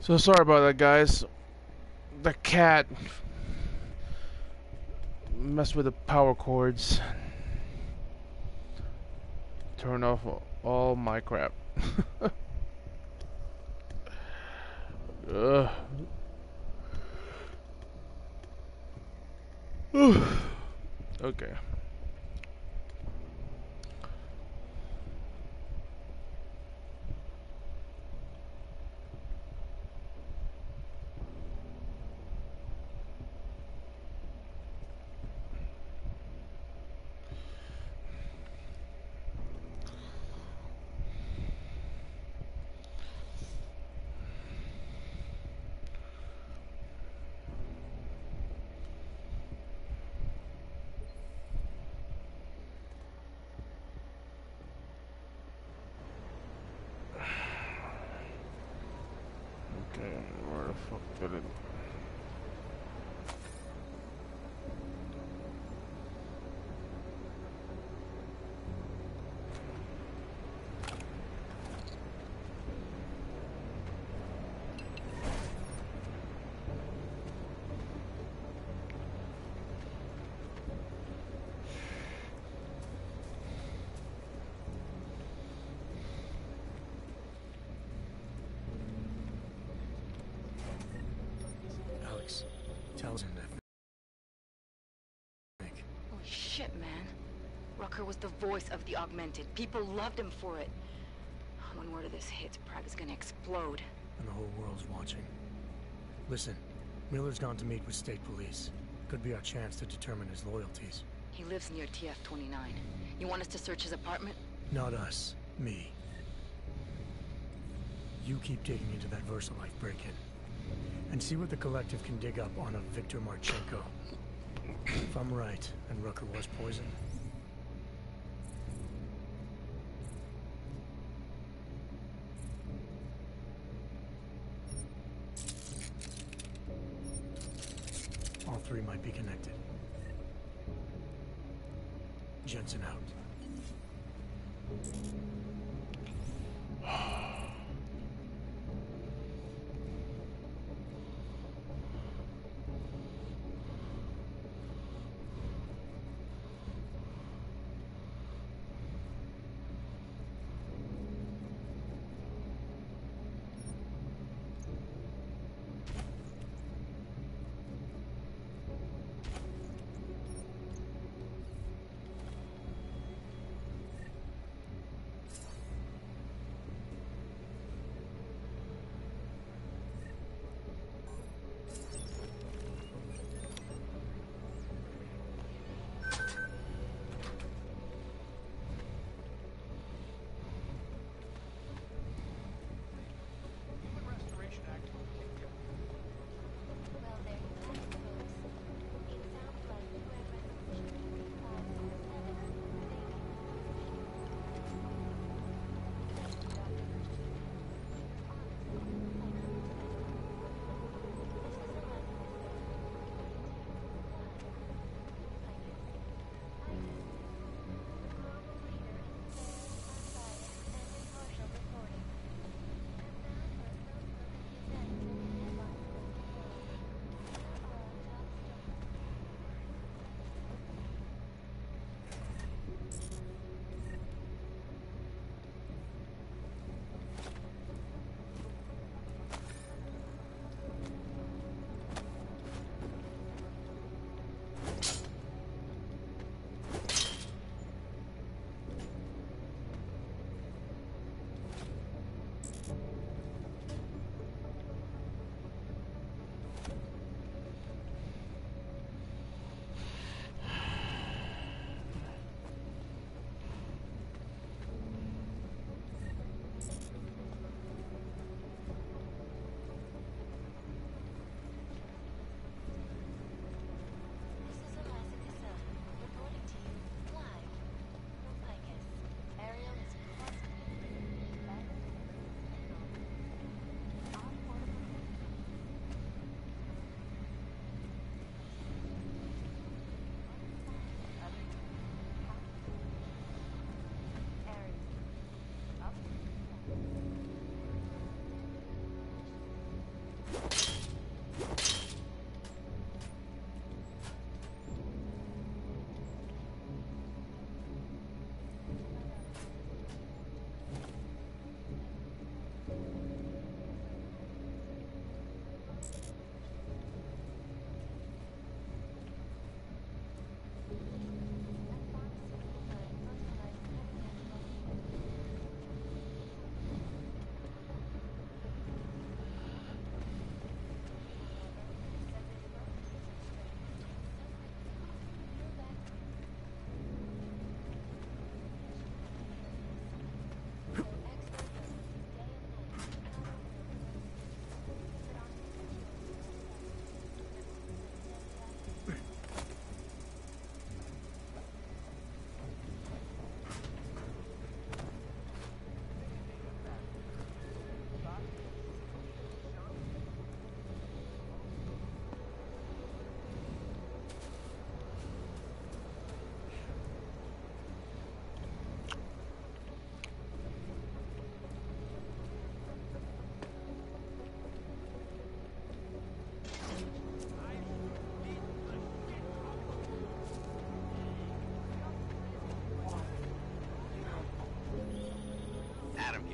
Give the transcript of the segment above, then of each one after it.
So sorry about that, guys. The cat messed with the power cords. Turn off all my crap. Ugh. Okay. Okay, where the fuck did it? Alex, tell him that. Holy shit, man. Rucker was the voice of the Augmented. People loved him for it. When word of this hits, Prague is gonna explode. And the whole world's watching. Listen, Miller's gone to meet with state police. Could be our chance to determine his loyalties. He lives near TF-29. You want us to search his apartment? Not us. Me. You keep digging into that VersaLife break-in. And see what the Collective can dig up on a Viktor Marchenko. If I'm right, and Rucker was poisoned, all three might be connected. Jensen out.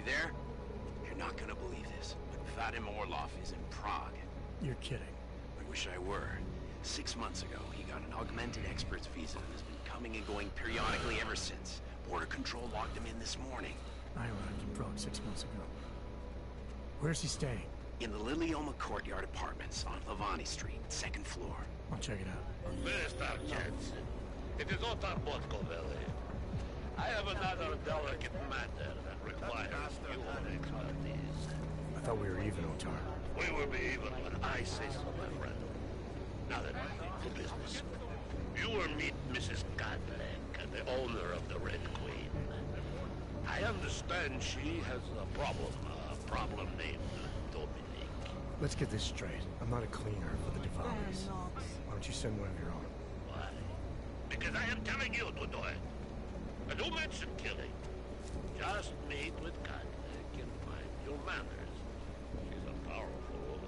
there? You're not gonna believe this, but Vadim Orlov is in Prague. You're kidding. I wish I were. 6 months ago, he got an augmented expert's visa and has been coming and going periodically ever since. Border Control locked him in this morning. I arrived in Prague 6 months ago. Where's he staying? In the Lilioma Courtyard Apartments on Lavani Street, 2nd floor. I'll check it out. Minister Jensen, it is Otar Botkoveli. I have another delicate matter that requires your expertise. I thought we were even, Otar. We will be even when I say so, my friend. Now then, to business. You will meet Mrs. Godlek, the owner of the Red Queen. I understand she has a problem named Dominic. Let's get this straight. I'm not a cleaner for the Diwalis. Why don't you send one of your own? Why? Because I am telling you to do it. And don't mention killing. Just meet with Godlek and find your manners. She's a powerful woman.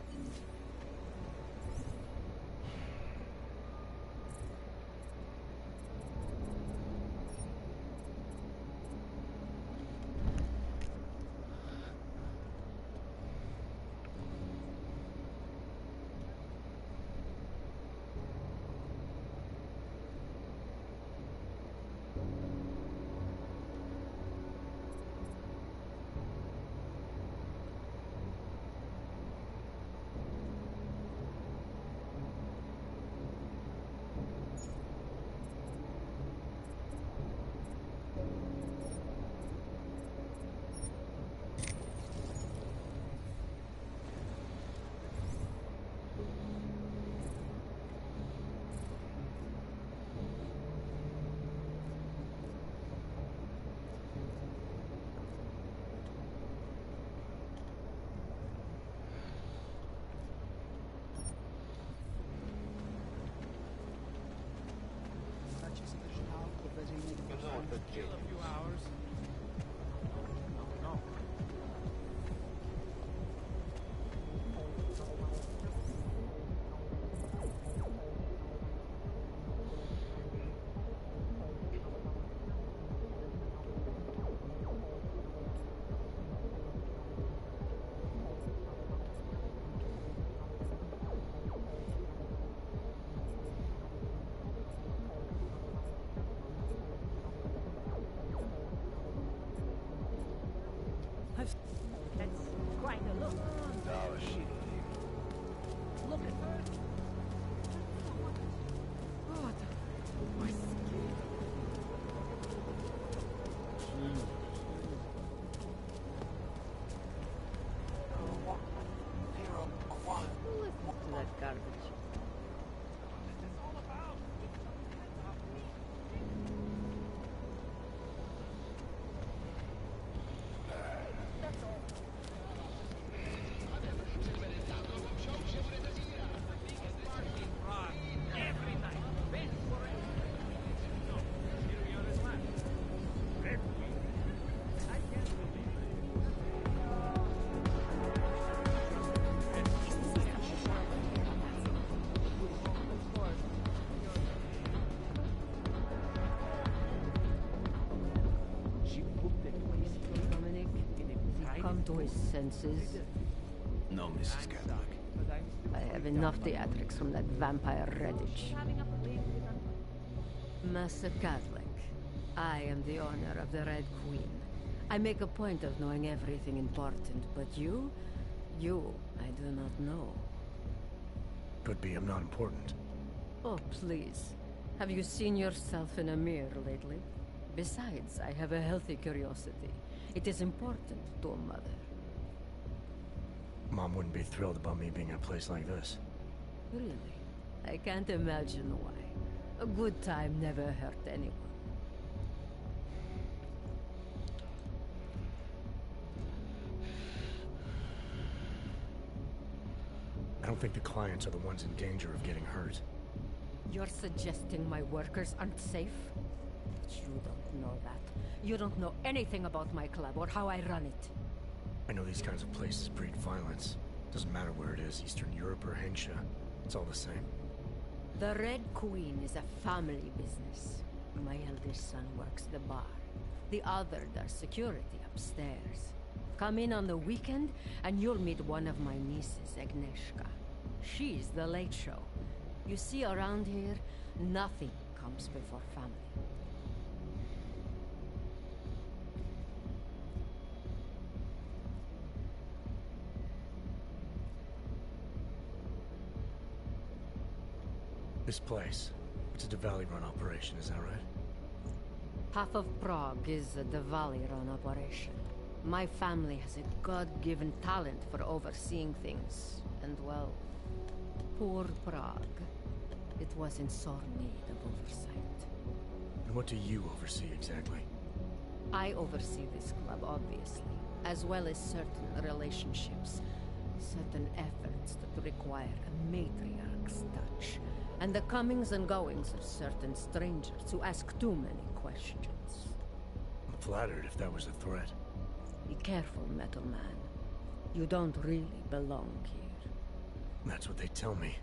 That's quite a look. Oh, shit. Look at her. God, my skin. Listen to that garbage. To his senses. No, Mrs. Godlek. I have enough theatrics from that vampire Redditch. Master Godlek, I am the owner of the Red Queen. I make a point of knowing everything important, but you, I do not know. Could be I'm not important. Oh, please. Have you seen yourself in a mirror lately? Besides, I have a healthy curiosity. It is important to a mother. Mom wouldn't be thrilled about me being in a place like this. Really? I can't imagine why. A good time never hurt anyone. I don't think the clients are the ones in danger of getting hurt. You're suggesting my workers aren't safe? You don't know that. You don't know anything about my club or how I run it. I know these kinds of places breed violence. Doesn't matter where it is, Eastern Europe or Hensha. It's all the same. The Red Queen is a family business. My eldest son works the bar. The other does security up upstairs. Come in on the weekend, and you'll meet one of my nieces, Agnieszka. She's the late show. You see, around here, nothing comes before family. This place, it's a Diwali-run operation, is that right? Half of Prague is a Diwali-run operation. My family has a God-given talent for overseeing things. And well, poor Prague. It was in sore need of oversight. And what do you oversee exactly? I oversee this club, obviously, as well as certain relationships, certain efforts that require a matriarch's touch, and the comings and goings of certain strangers who ask too many questions. I'm flattered if that was a threat. Be careful, Metal Man. You don't really belong here. That's what they tell me.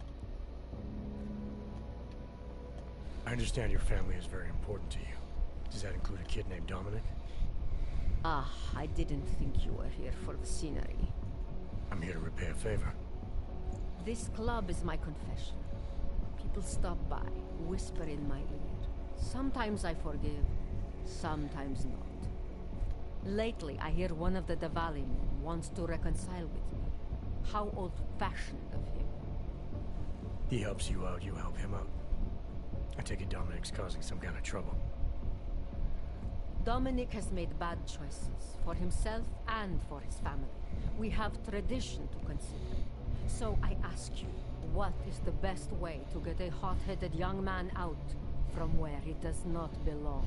I understand your family is very important to you. Does that include a kid named Dominic? Ah, I didn't think you were here for the scenery. I'm here to repay a favor. This club is my confession. People stop by, whisper in my ear. Sometimes I forgive, sometimes not. Lately, I hear one of the Diwali men wants to reconcile with me. How old-fashioned of him. He helps you out, you help him out. I take it Dominic's causing some kind of trouble. Dominic has made bad choices, for himself and for his family. We have tradition to consider. So I ask you, what is the best way to get a hot-headed young man out from where he does not belong?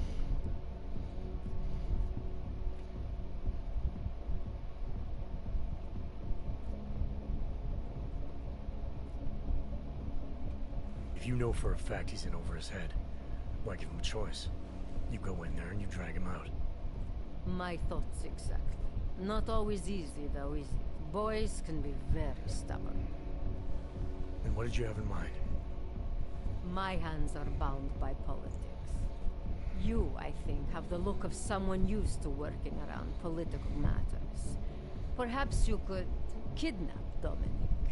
If you know for a fact he's in over his head, why give him a choice? You go in there and you drag him out. My thoughts exactly. Not always easy, though, is it? Boys can be very stubborn. And what did you have in mind? My hands are bound by politics. You, I think, have the look of someone used to working around political matters. Perhaps you could kidnap Dominic.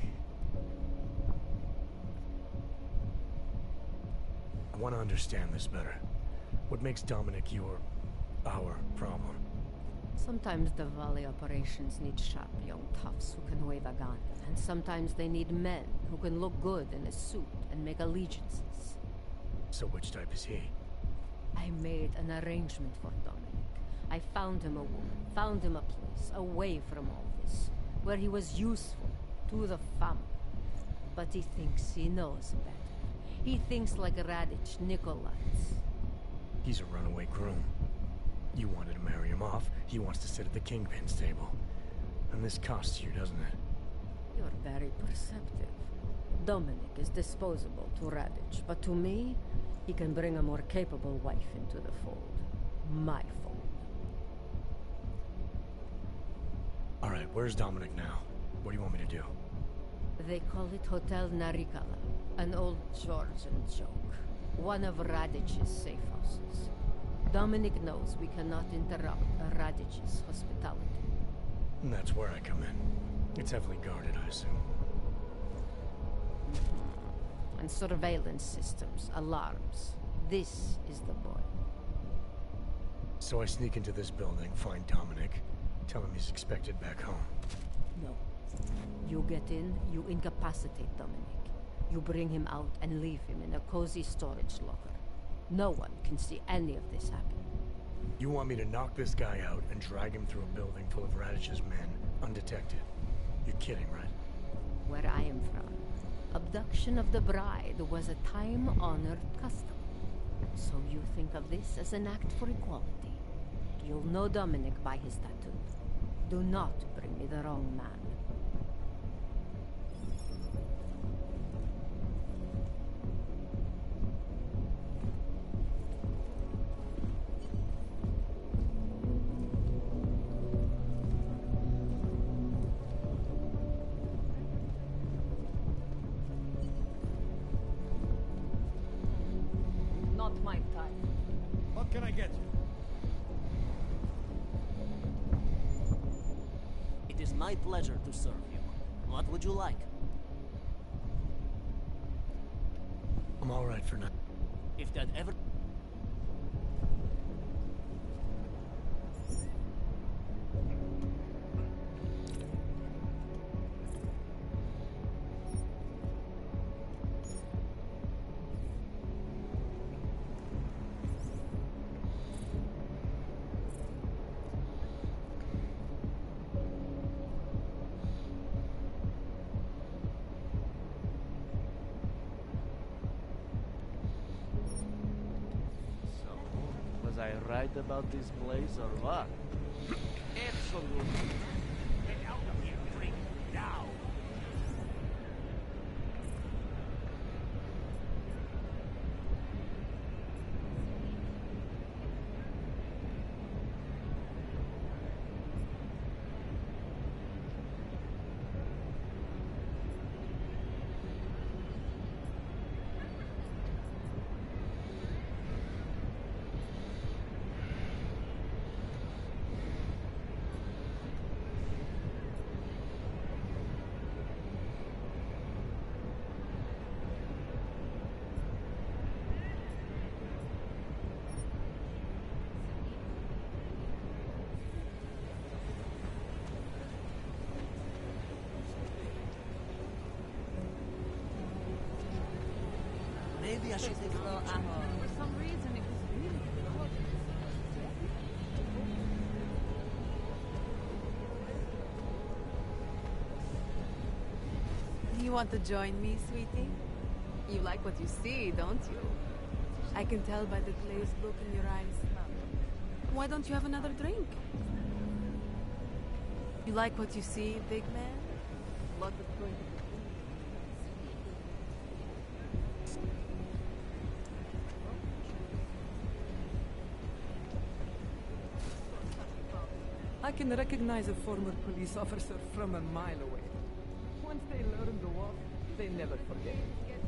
I want to understand this better. What makes Dominic our problem? Sometimes the Diwali operations need sharp young toughs who can wave a gun, and sometimes they need men who can look good in a suit and make allegiances. So which type is he? I made an arrangement for Dominic. I found him a woman, found him a place away from all this, where he was useful to the family. But he thinks he knows better. He thinks like Radich Nikolai's. He's a runaway groom. You wanted to marry him off, he wants to sit at the Kingpin's table. And this costs you, doesn't it? You're very perceptive. Dominic is disposable to Radich, but to me, he can bring a more capable wife into the fold. My fold. Alright, where's Dominic now? What do you want me to do? They call it Hotel Narikala, an old Georgian joke. One of Radich's safe houses. Dominic knows we cannot interrupt Radich's hospitality. And that's where I come in. It's heavily guarded, I assume. And surveillance systems, alarms. This is the boy. So I sneak into this building, find Dominic, tell him he's expected back home. No. You get in, you incapacitate Dominic. You bring him out and leave him in a cozy storage locker. No one can see any of this happen. You want me to knock this guy out and drag him through a building full of Radich's men, undetected? You're kidding, right? Where I am from, abduction of the bride was a time-honored custom. So you think of this as an act for equality. You'll know Dominic by his tattoo. Do not bring me the wrong man. Not my type. What can I get you? my pleasure to serve you. What would you like? I'm all right for now. If that ever... Was I right about this place or what? Absolutely. Get out of here, freak! Now! Maybe I should take a look. For some reason, it was really hot. You want to join me, sweetie? You like what you see, don't you? I can tell by the glazed look in your eyes. Why don't you have another drink? You like what you see, big man? What is going to be? I can recognize a former police officer from a mile away. Once they learn to walk, they never forget.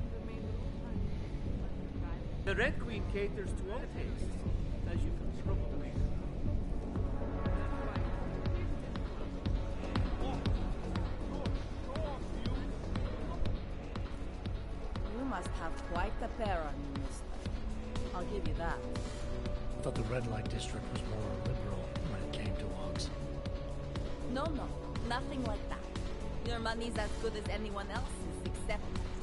The Red Queen caters to all tastes, as you can probably... You must have quite a pair on you, mister. I'll give you that. I thought the red light district was more liberal when it came to walks. No, nothing like that. Your money's as good as anyone else's, except...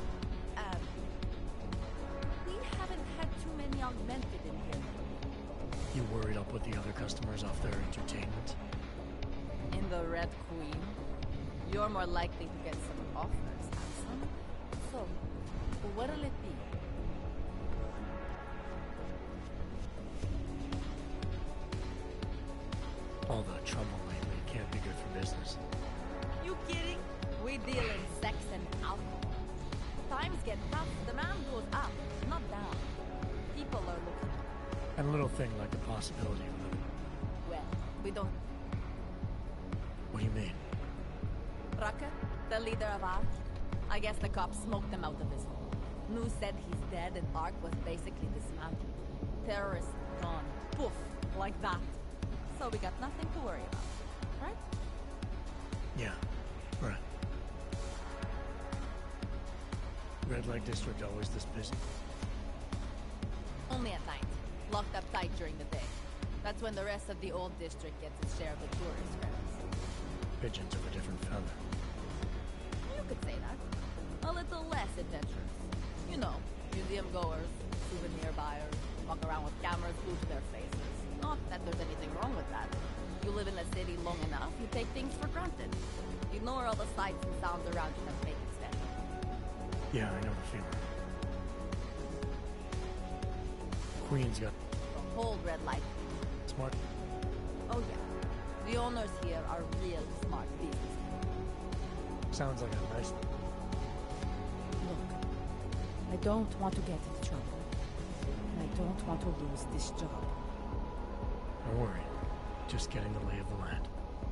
we haven't had too many augmented in here. You worried I'll put the other customers off their entertainment? In the Red Queen, you're more likely to get some offers, handsome. So, what'll it be? All the trouble lately can't be good for business. You kidding? We deal in sex and alcohol. Times get tough, demand goes up, not down. People are looking. And a little thing like the possibility of living. Well, we don't... What do you mean? Rucker, the leader of ARC, I guess the cops smoked him out of his home. Nu said he's dead and ARC was basically dismantled. Terrorists gone. Poof, like that. So we got nothing to worry about, right? Yeah, right. Red light district always this busy? Only at night. Locked up tight during the day. That's when the rest of the old district gets its share of the tourist crowds. Pigeons of a different feather. You could say that. A little less adventurous. You know, museum goers, souvenir buyers, walk around with cameras glued to their faces. Not that there's anything wrong with that. You live in a city long enough, you take things for granted. You ignore all the sights and sounds around you that make it stand. Yeah, I know the feeling. Queen's got The whole red light. smart. Oh yeah. The owners here are real smart business. Sounds like a nice... Look, I don't want to get into trouble. And I don't want to lose this job. Don't worry. Just getting the lay of the land.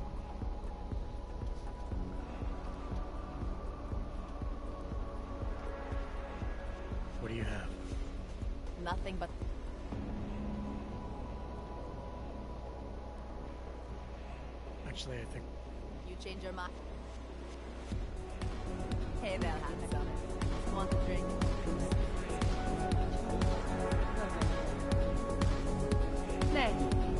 What do you have? Nothing but... Actually, I think... You you change your mind. Hey there, handsome. Want a drink? Nay.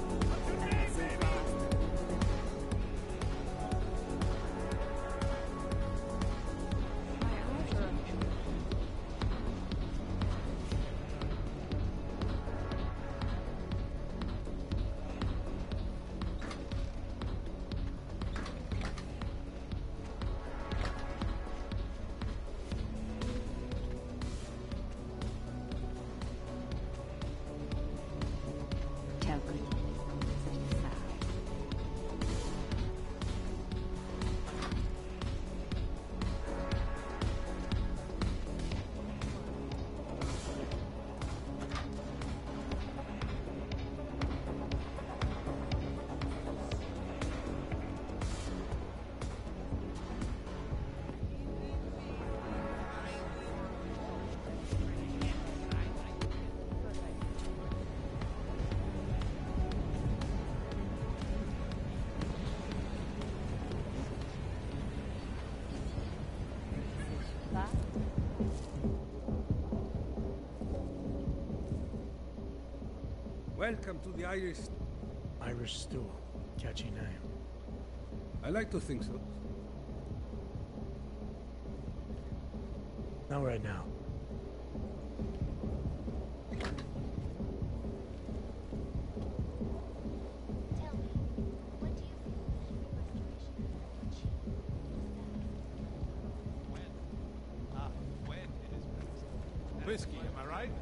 Welcome to the Irish... Irish stew. Catchy name. I like to think so. Not right now. Tell me, what do you feel the human restoration of Chi is? When it is best. Whiskey, am I right?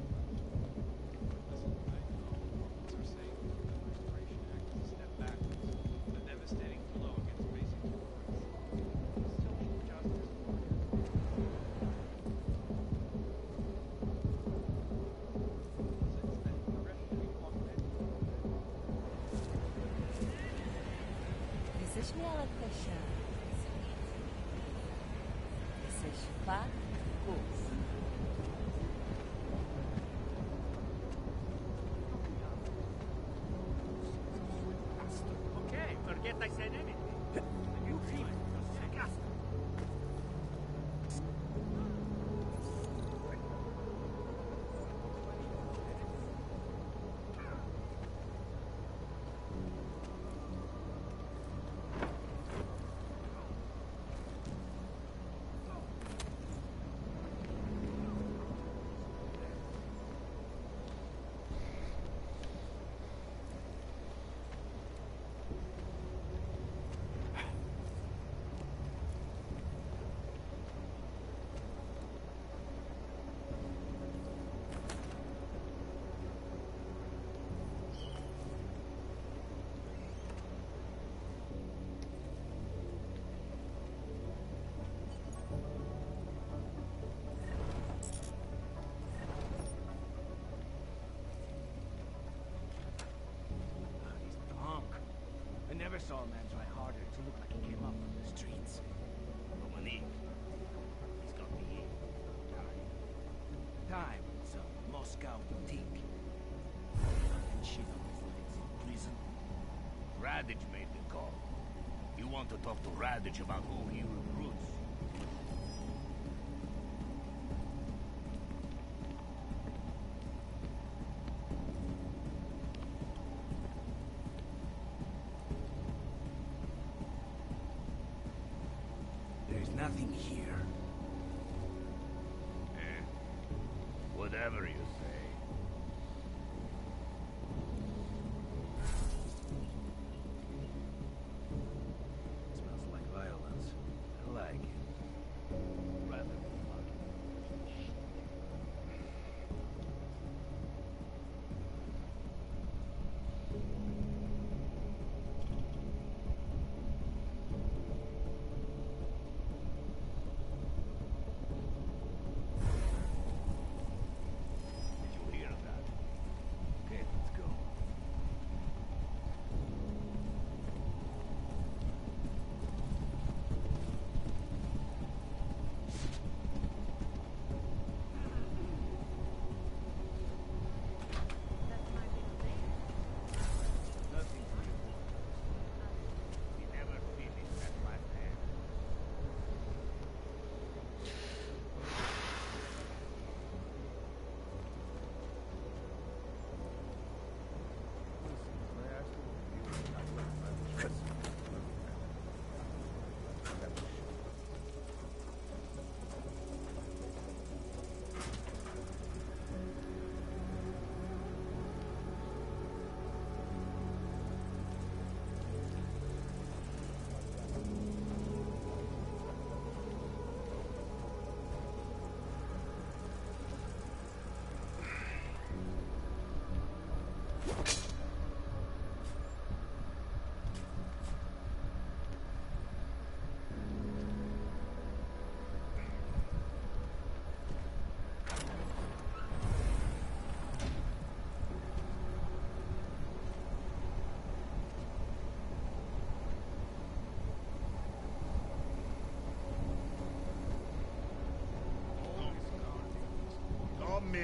Jesteś miała questions. Jesteś fakus. Okay, forget I said anything. You feel it. Sarcastic. I never saw a man try harder to look like he came up from the streets. Romanik. He's got the aim. Time in some Moscow boutique. And shit on his legs in prison. Radich made the call. You want to talk to Radich about who he recruits? There's nothing here. Whatever you say. Smells like violence. I like it. Rather fun.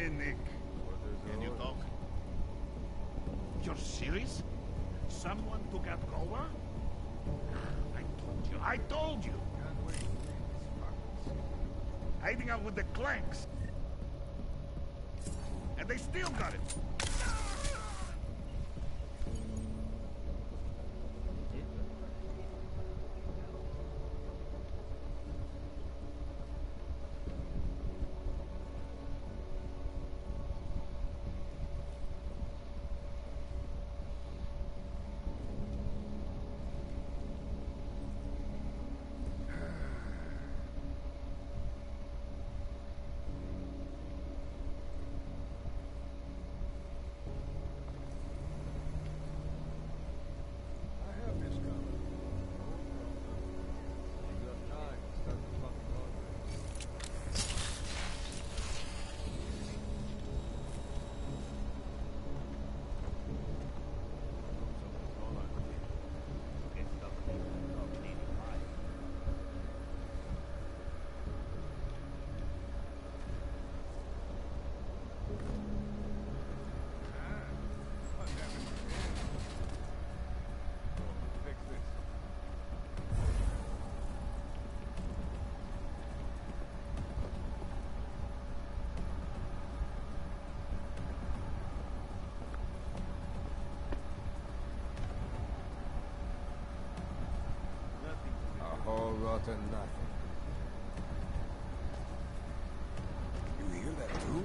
Hey, Nick. Can you talk? You're serious? Someone took out Culver? I told you! Hiding out with the Clanks. And they still got it. Rotten nothing. You hear that too?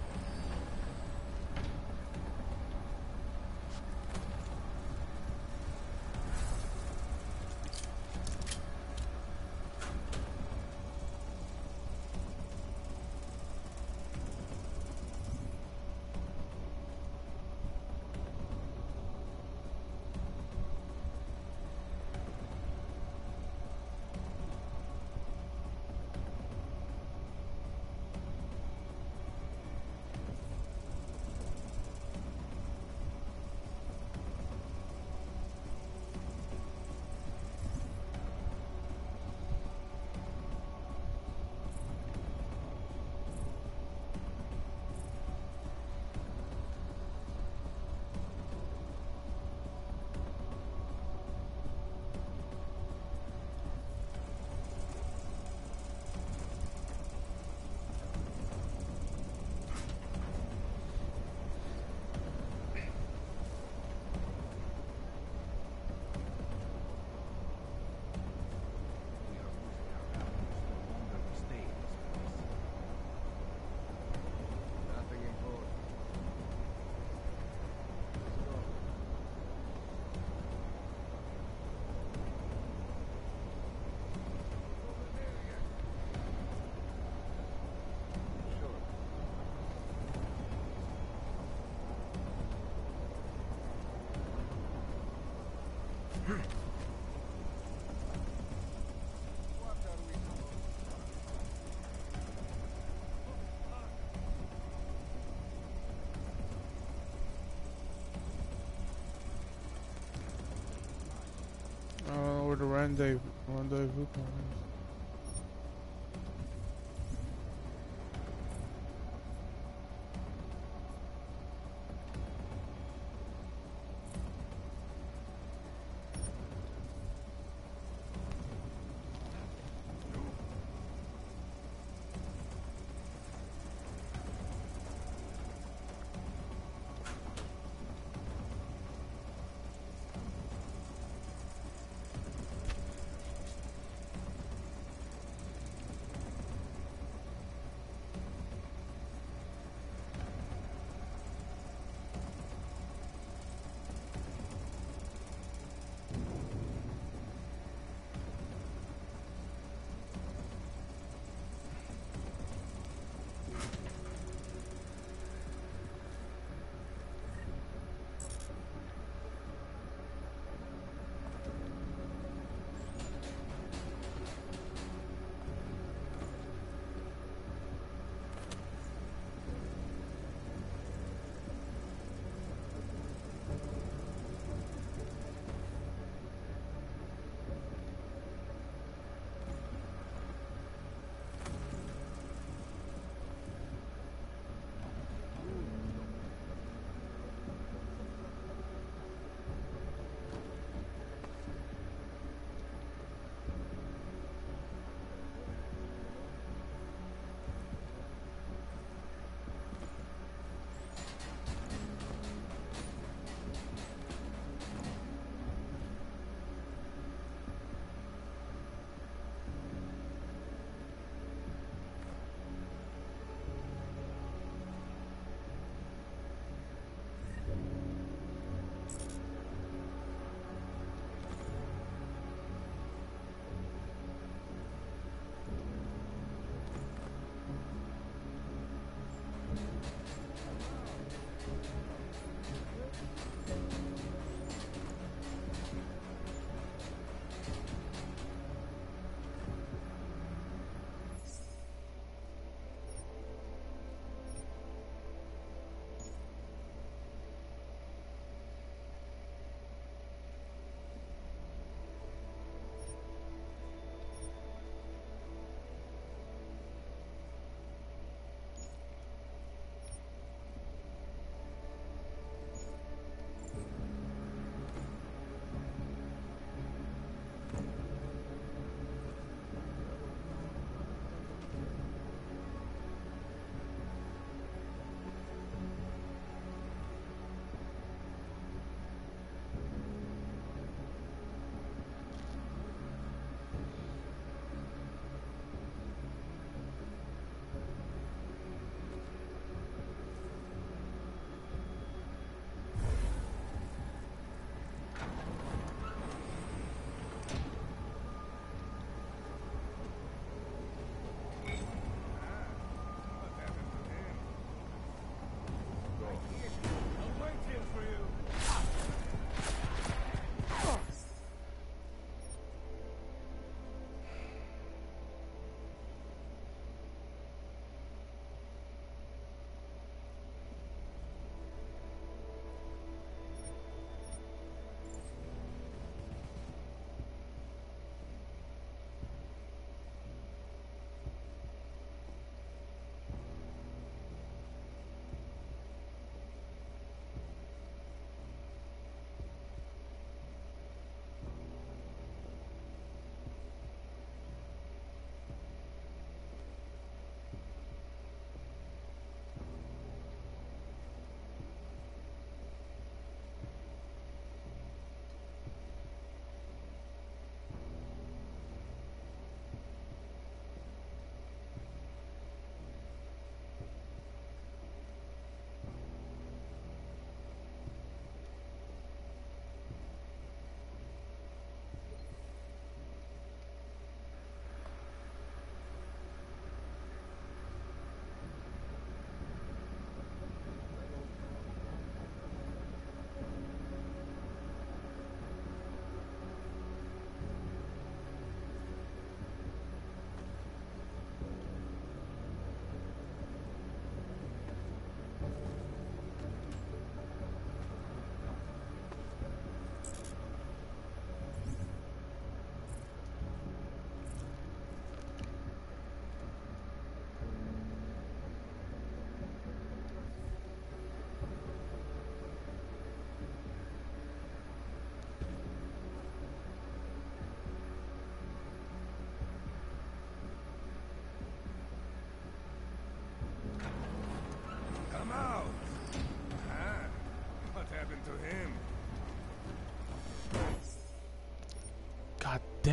Where the rendezvous point is.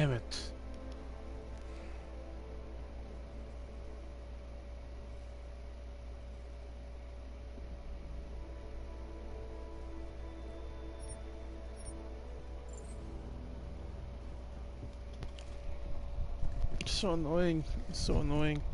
Damn it. So annoying. So annoying.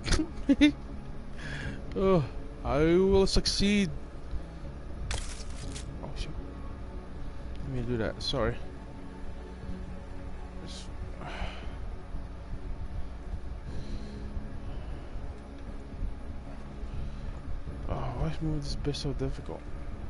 Oh, I will succeed. Oh shit. Let me do that. Sorry. Oh, why is moving this bitch so difficult?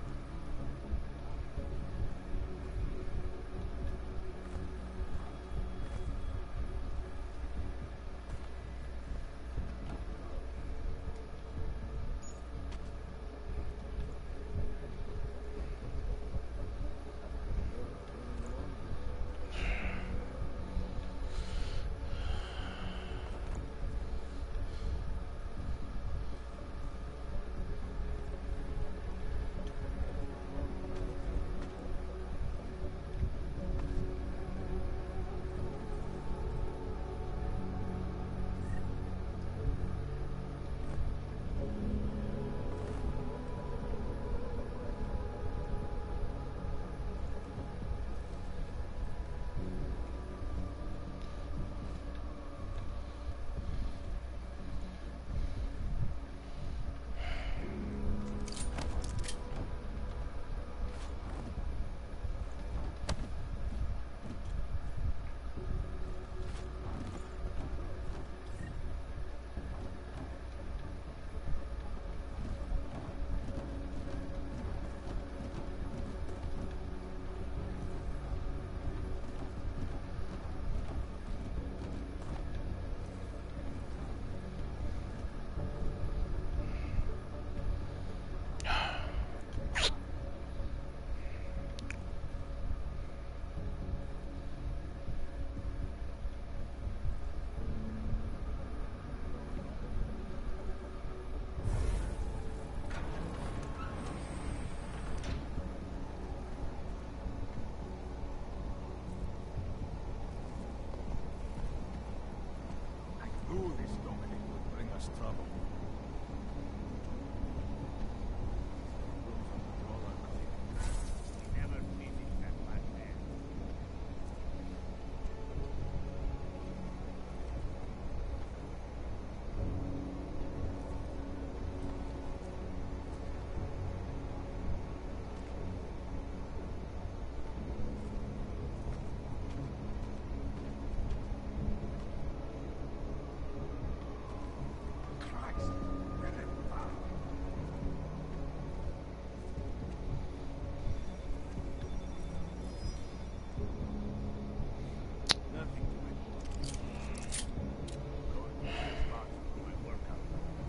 Knew this Dominic would bring us trouble. Never meeting that black man. Christ, where did we find? Nothing to report. Going to this box for my workout.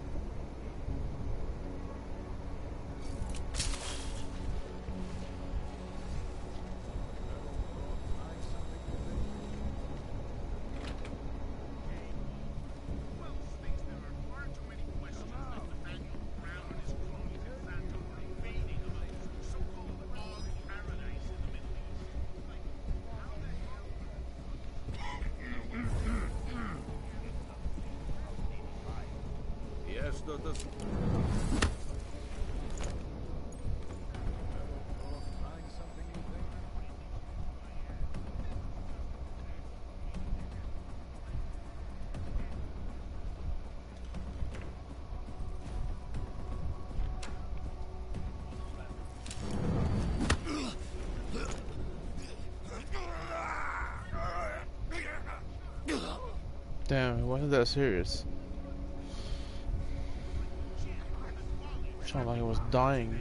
Yes, Doctor. Damn, it wasn't that serious. Sounded like I was dying.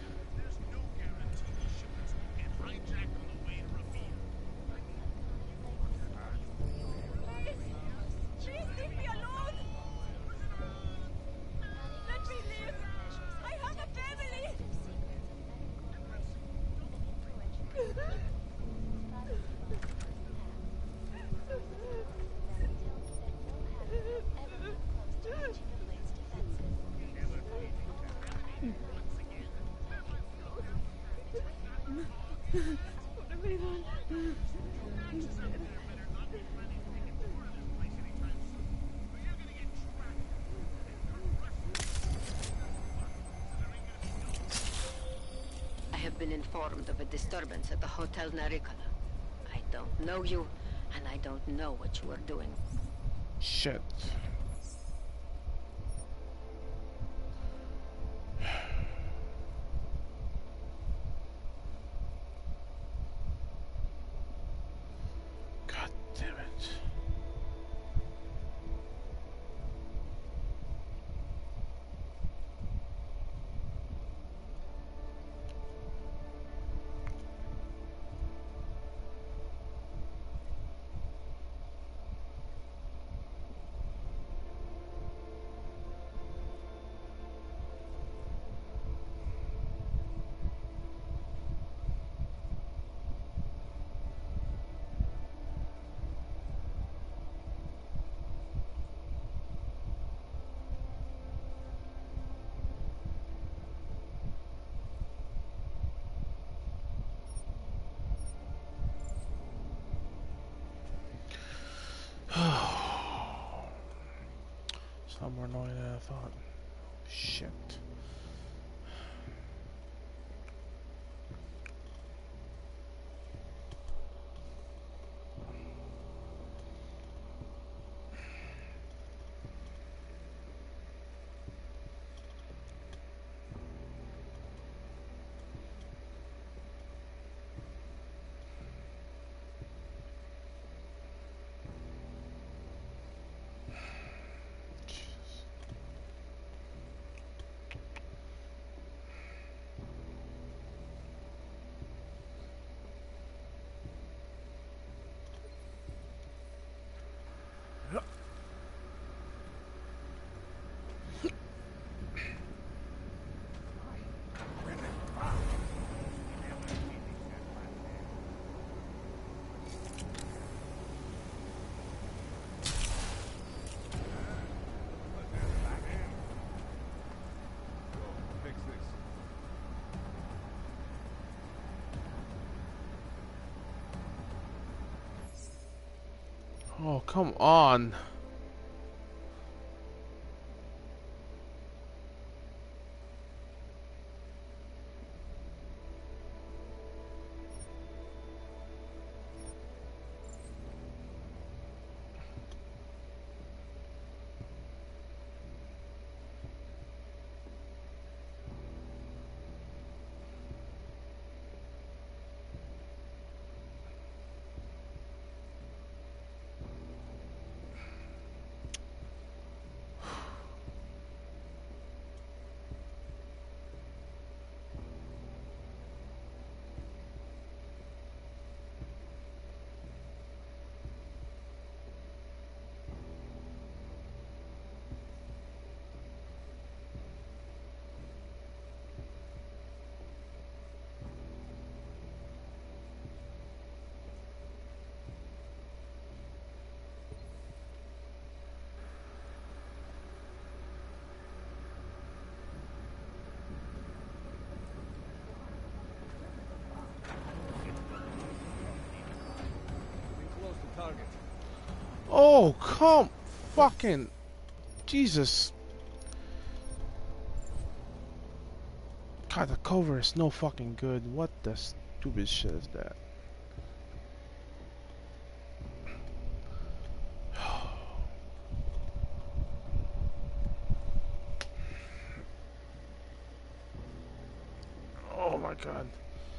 I have been informed of a disturbance at the Hotel Naricola. I don't know you, and I don't know what you are doing. Shit. lot more annoying than I thought. Shit. Oh, come on. Oh, come fucking Jesus. God, the cover is no fucking good. What the stupid shit is that? Oh my God.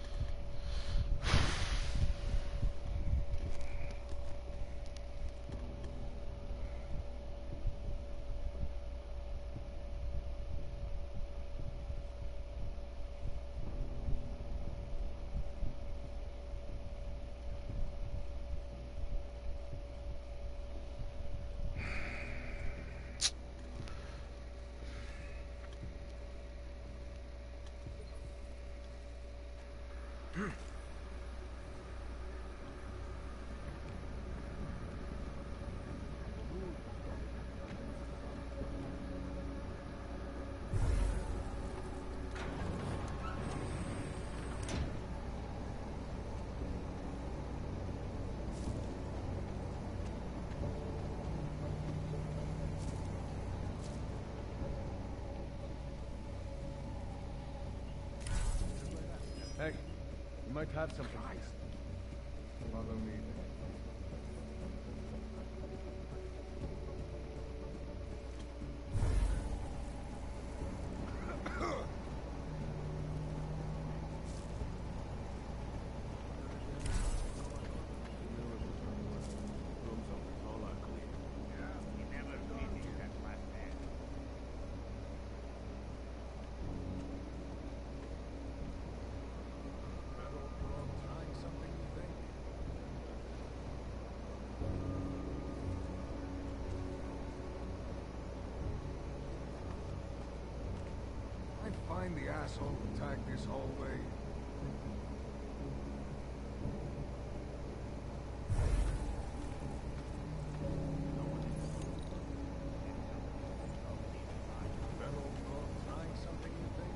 Hey, you might have something. Follow me. Find the asshole who tagged this hallway. Trying something you think?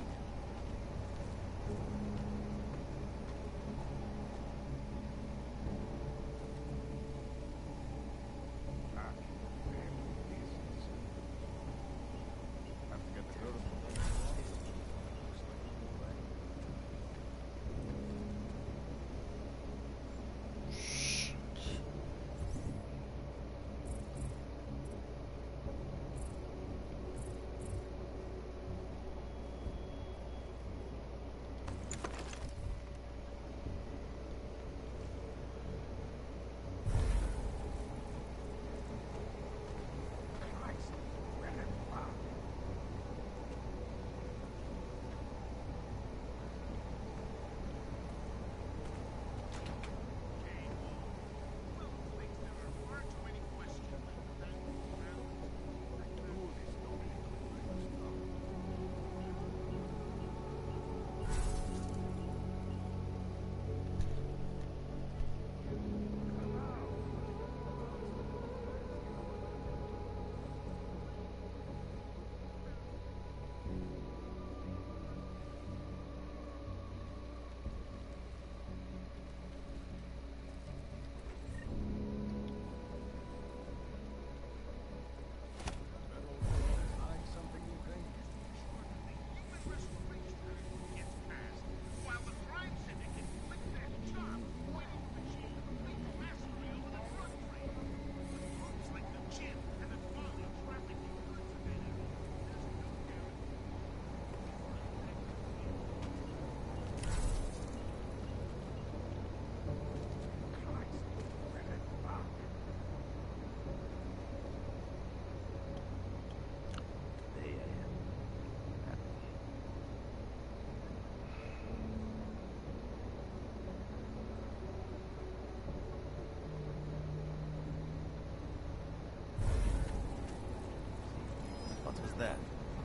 that.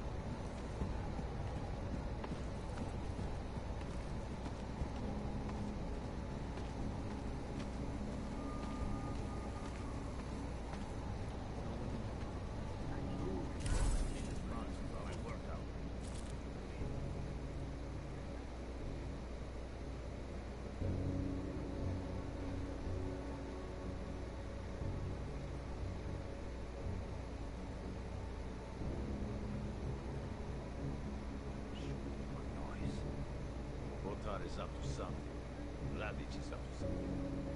Lothar is up to something. Mladic is up to something.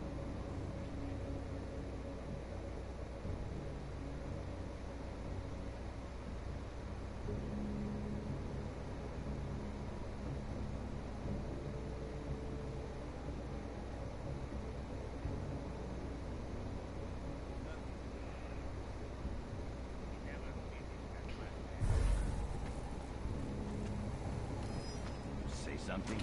Say something.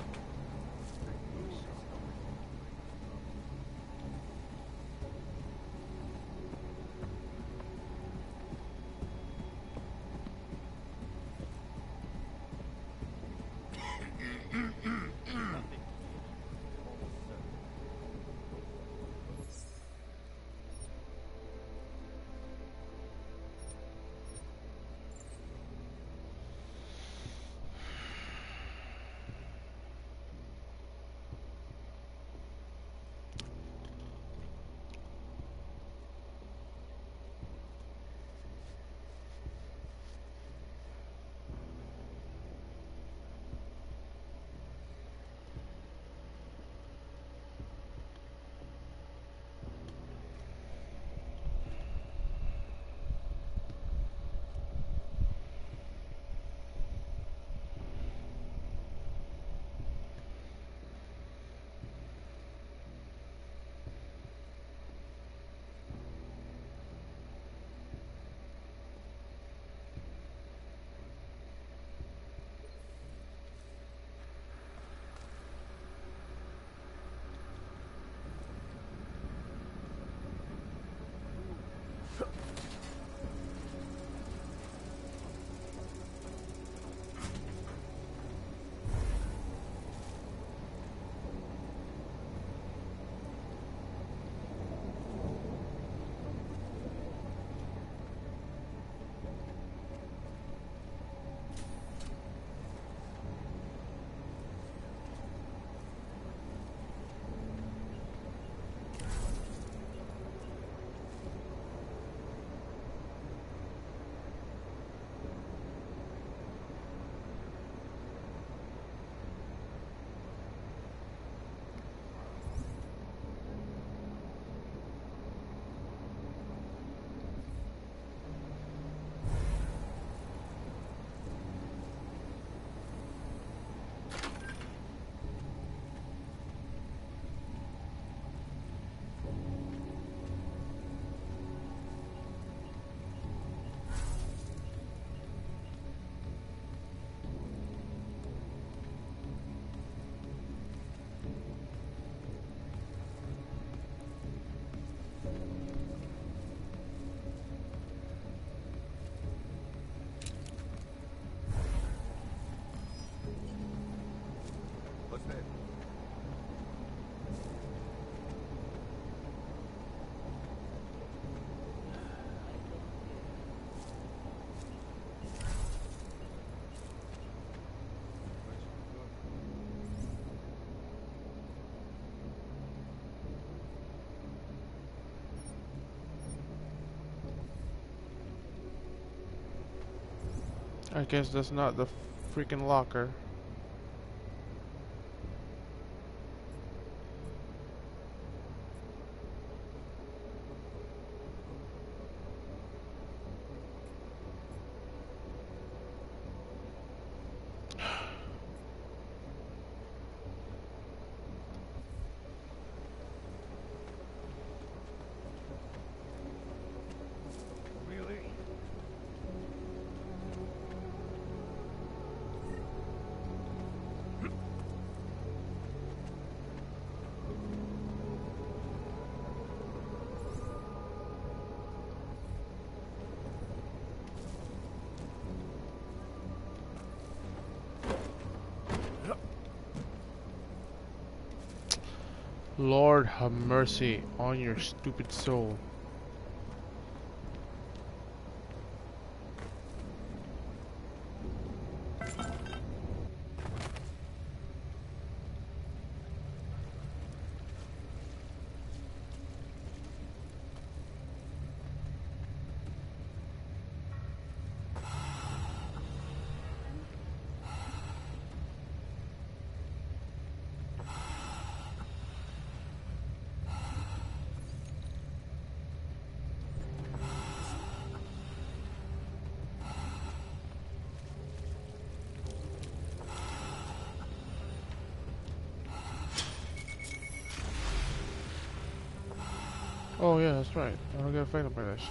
I guess that's not the freaking locker. Lord have mercy on your stupid soul. Oh yeah, that's right. I don't get affected by that shit.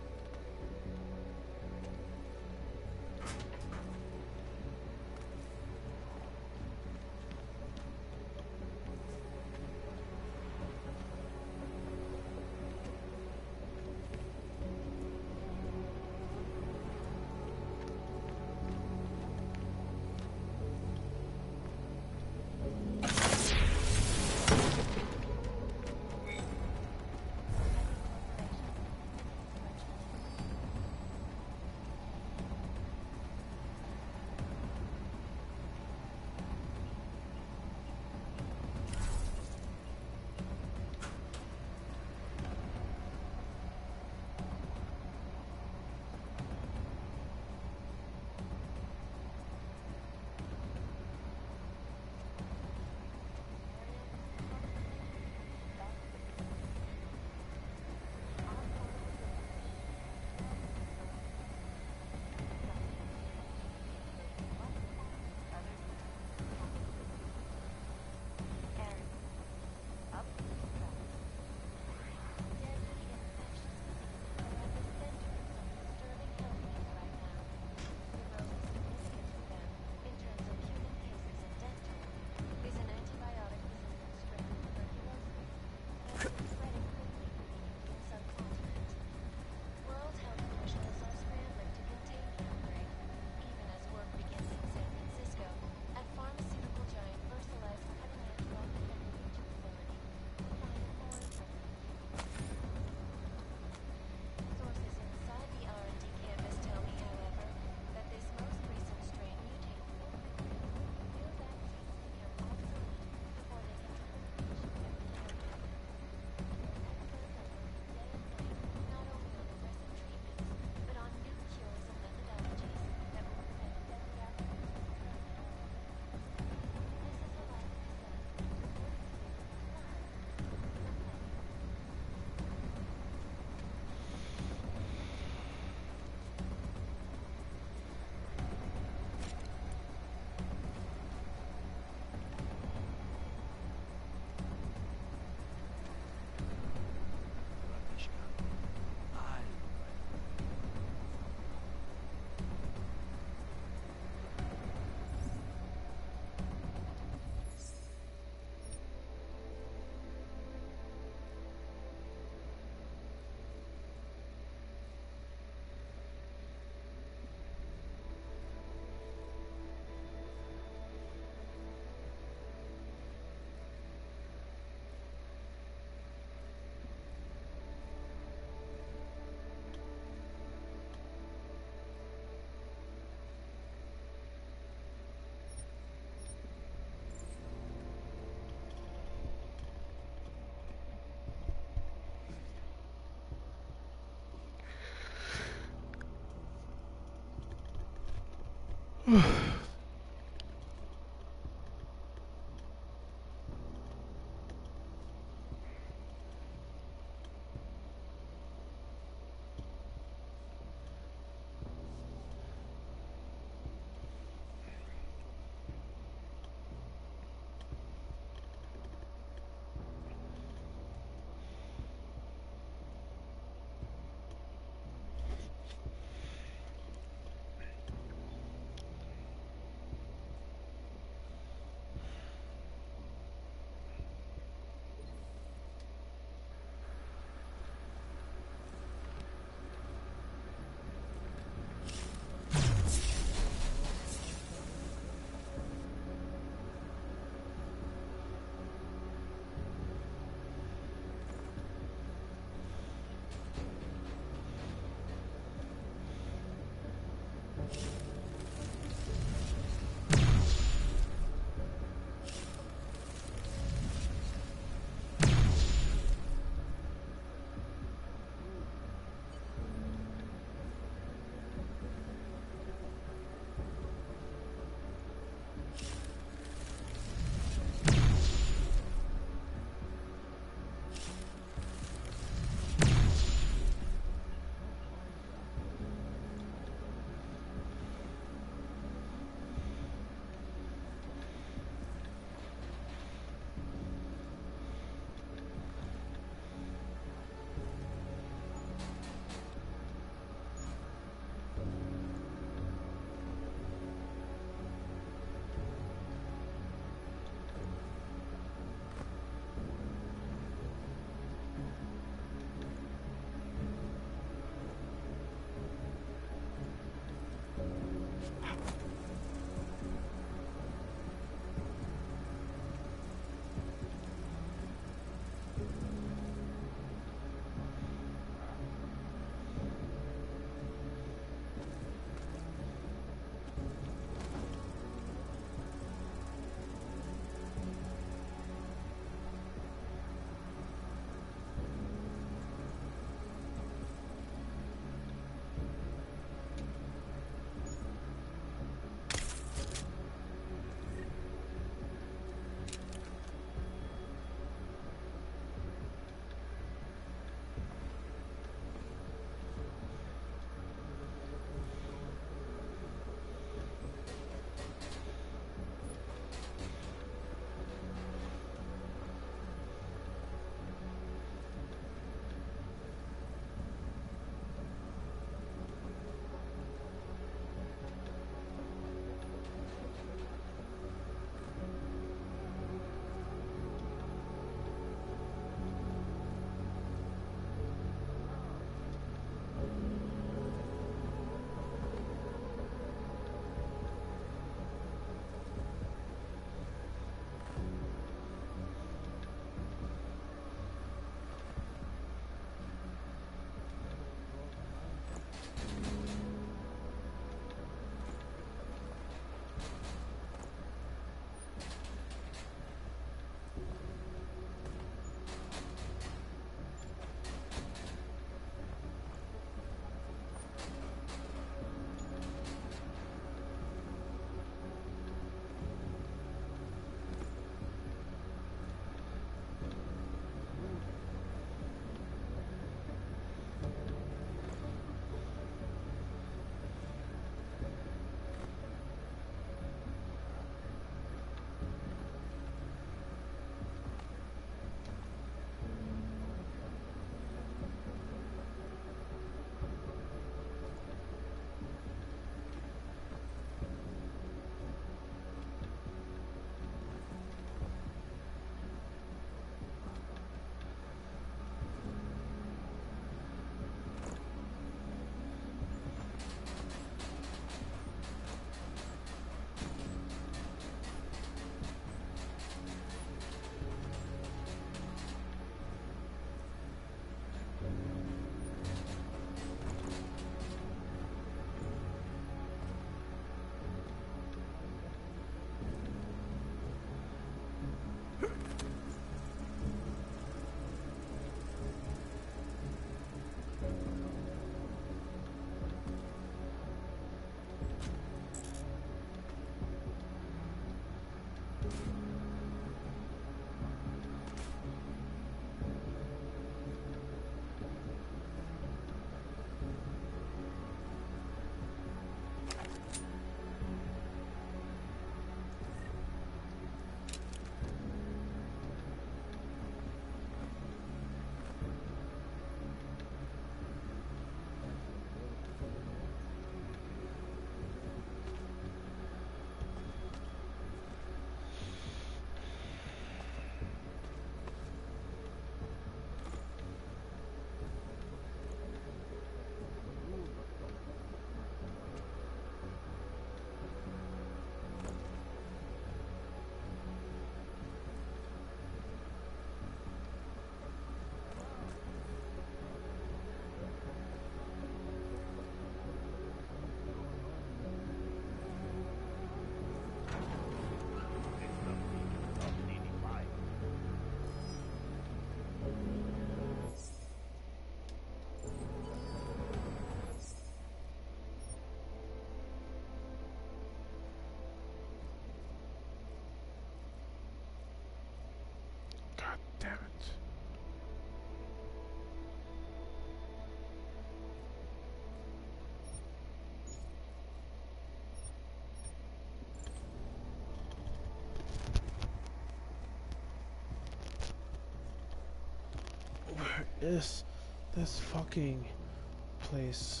is this fucking place?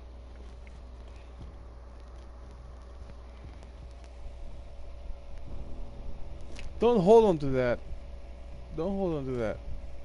Don't hold on to that. Don't hold on to that.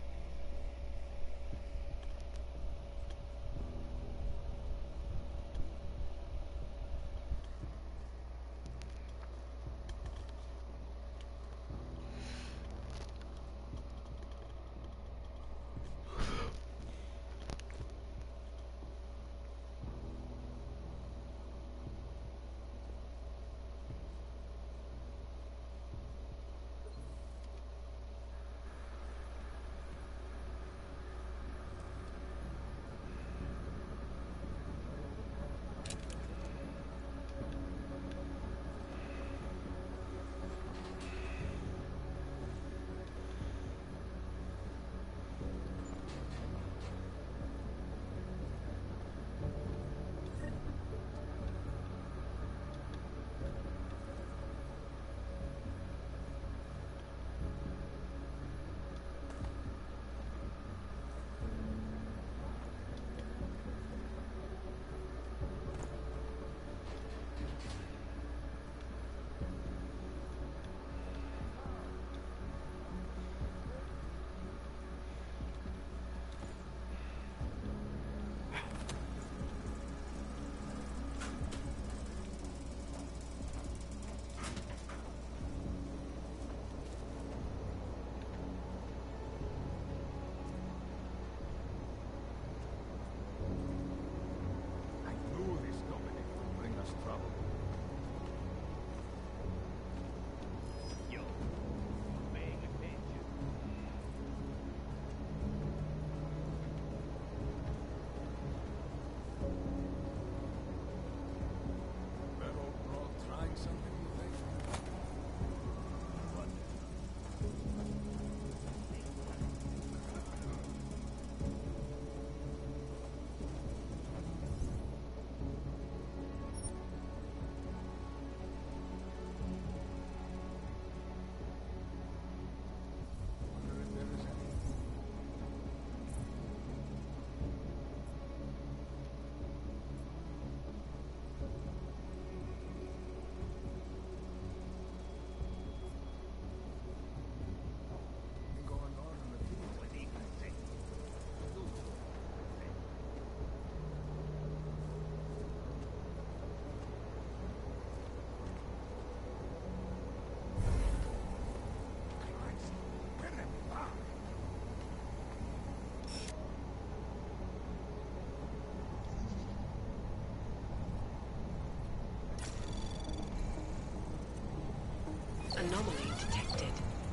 Anomaly detected.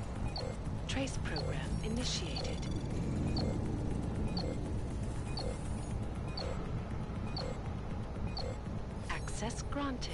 Trace program initiated. Access granted.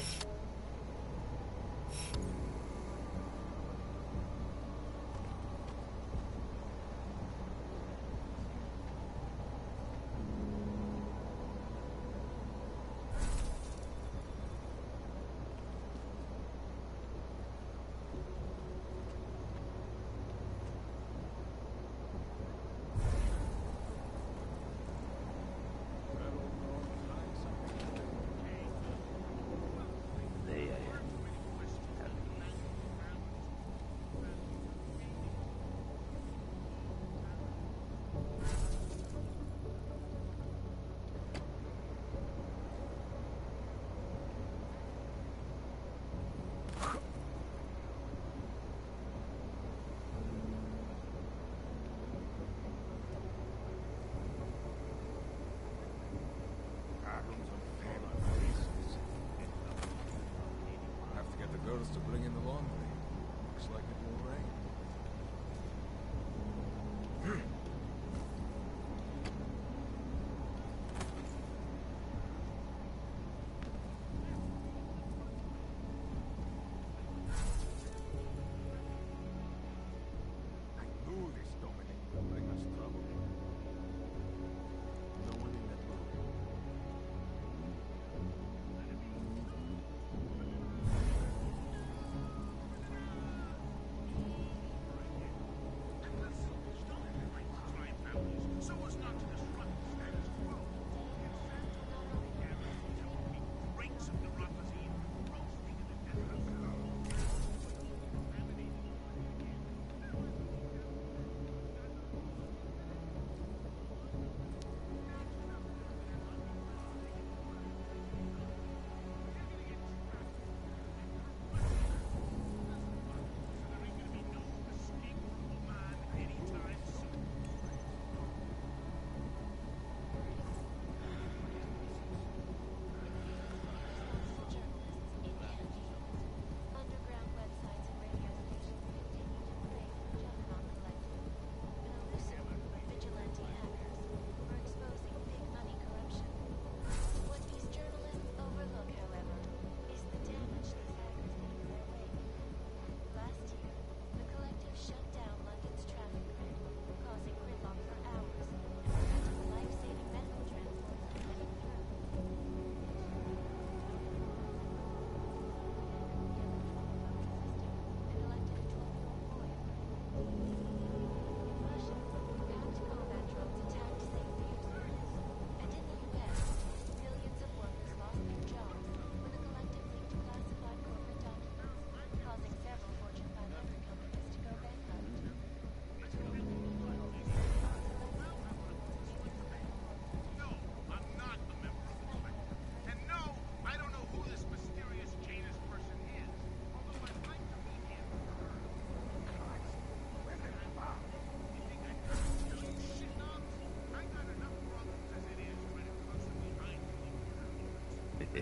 To bring in the laundry. Looks like it will rain. I knew this Dominic would bring us trouble. No one in that room.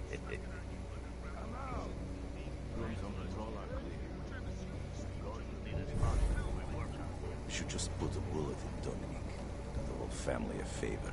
Rooms on patrol are clear. You should just put a bullet in Dominic. Do the whole family a favor.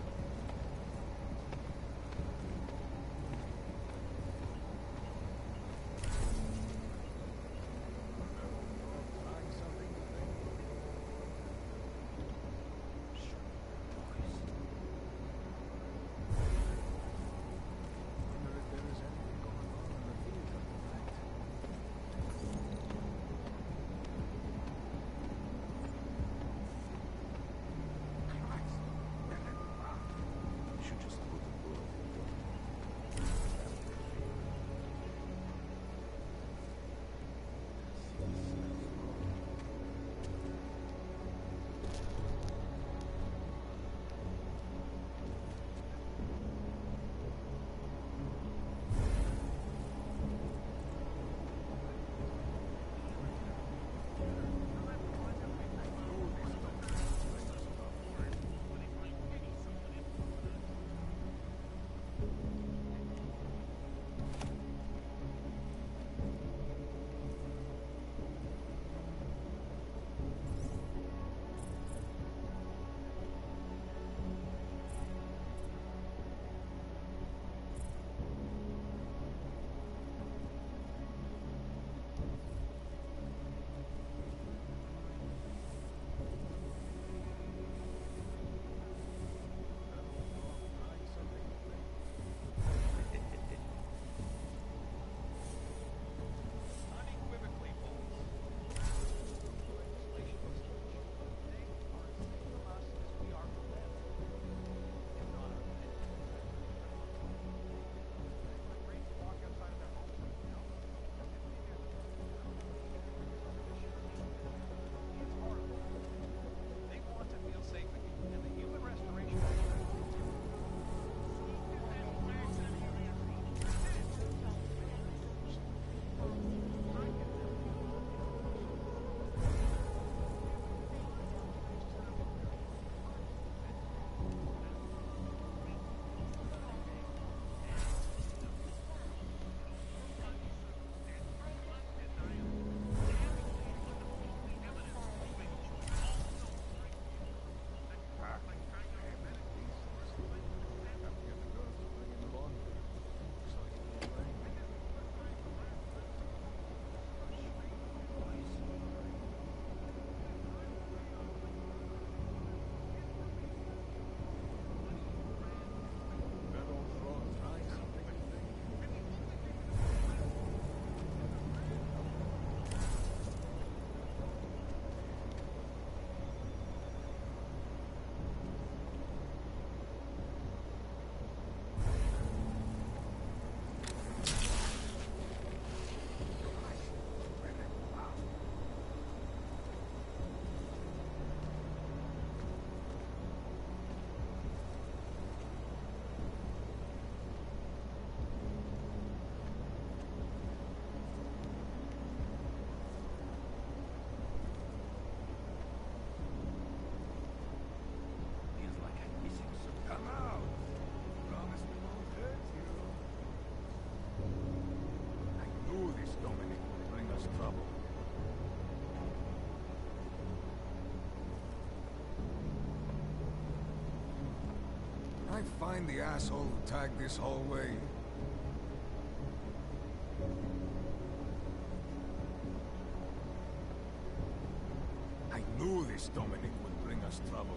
Find the asshole who tagged this hallway. I knew this Dominic would bring us trouble.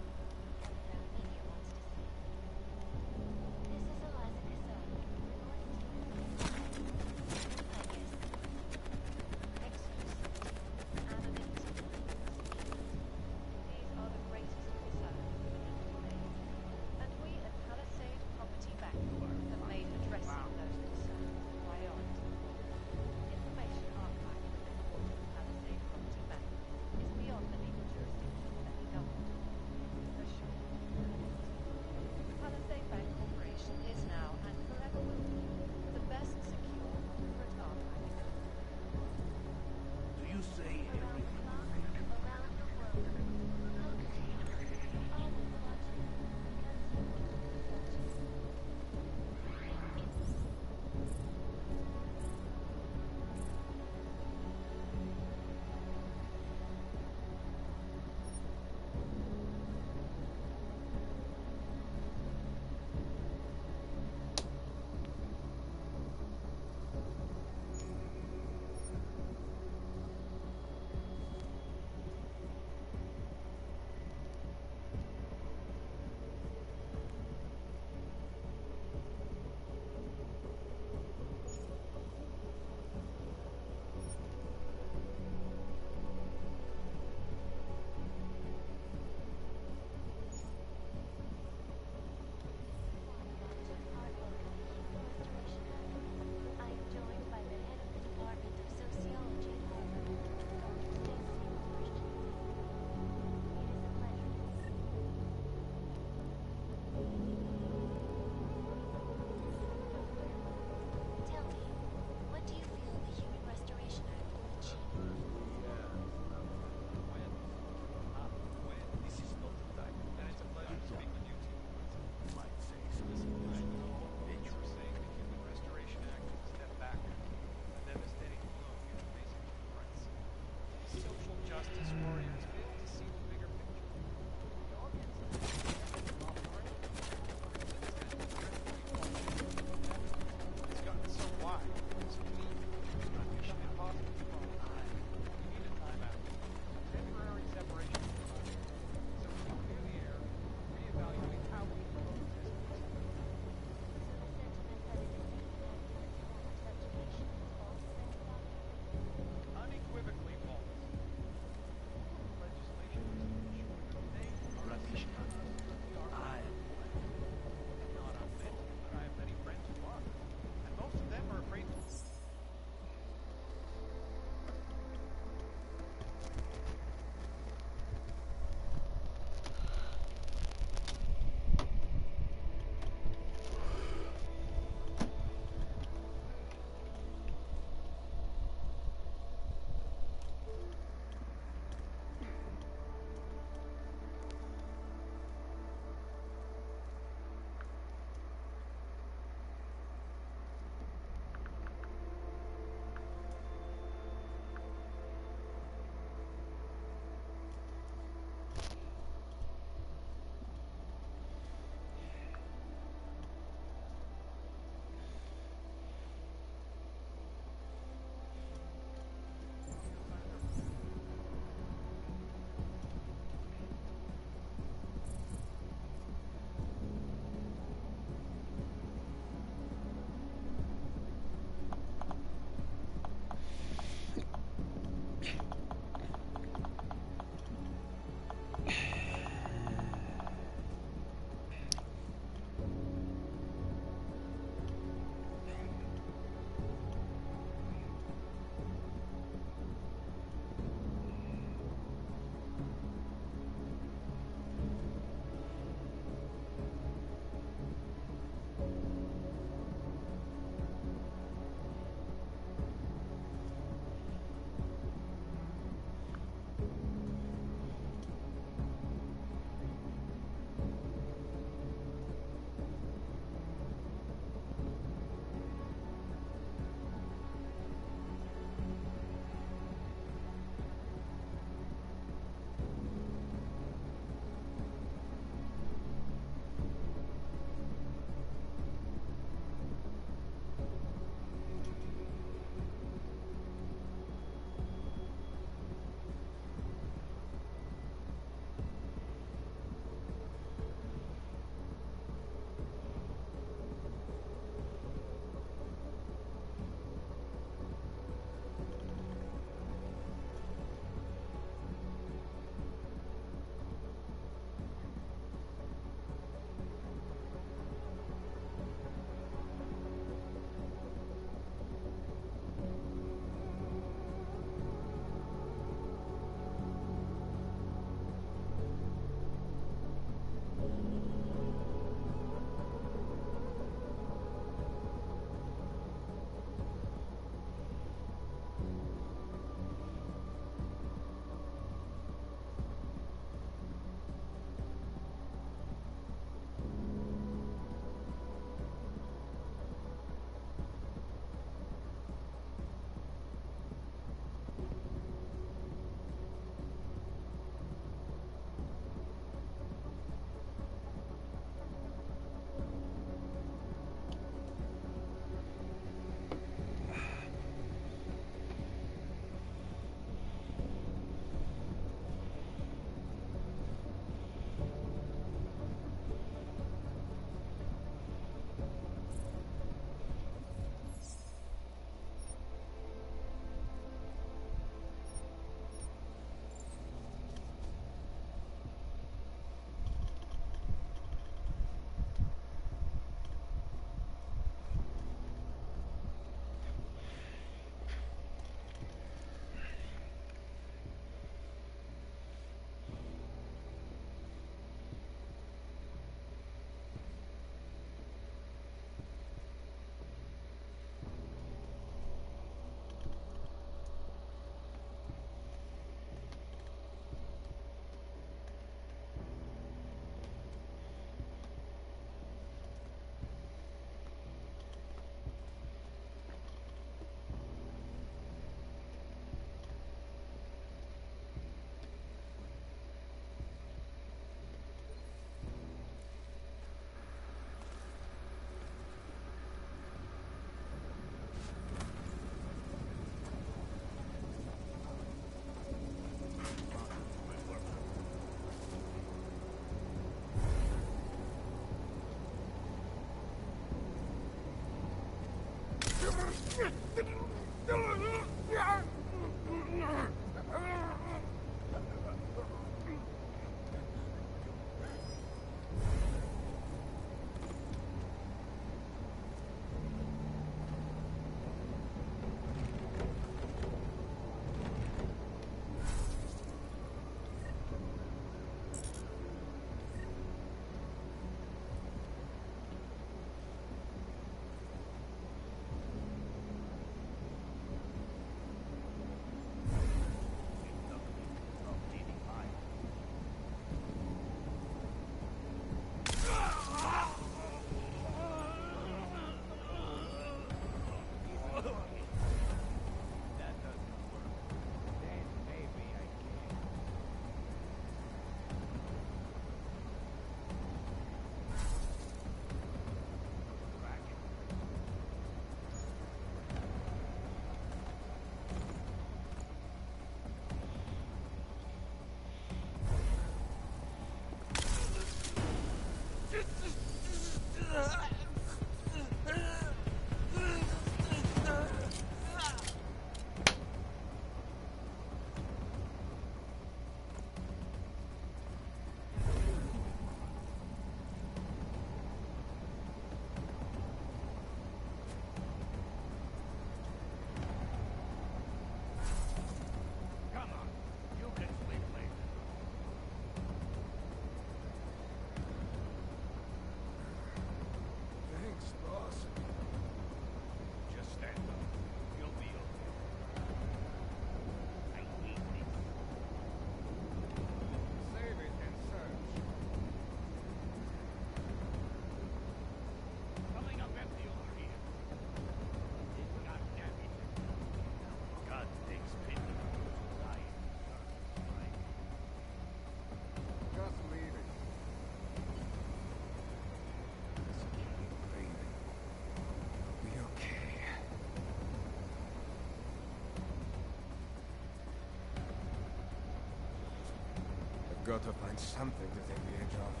Got to find something to take the edge off.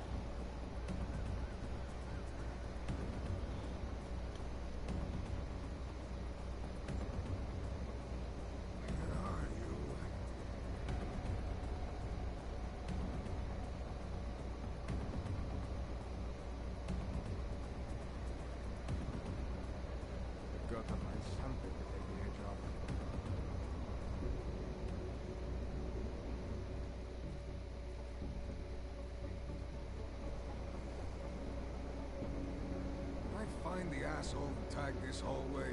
Where are you? I've got to find something to take the edge off. Find the asshole who tagged this hallway.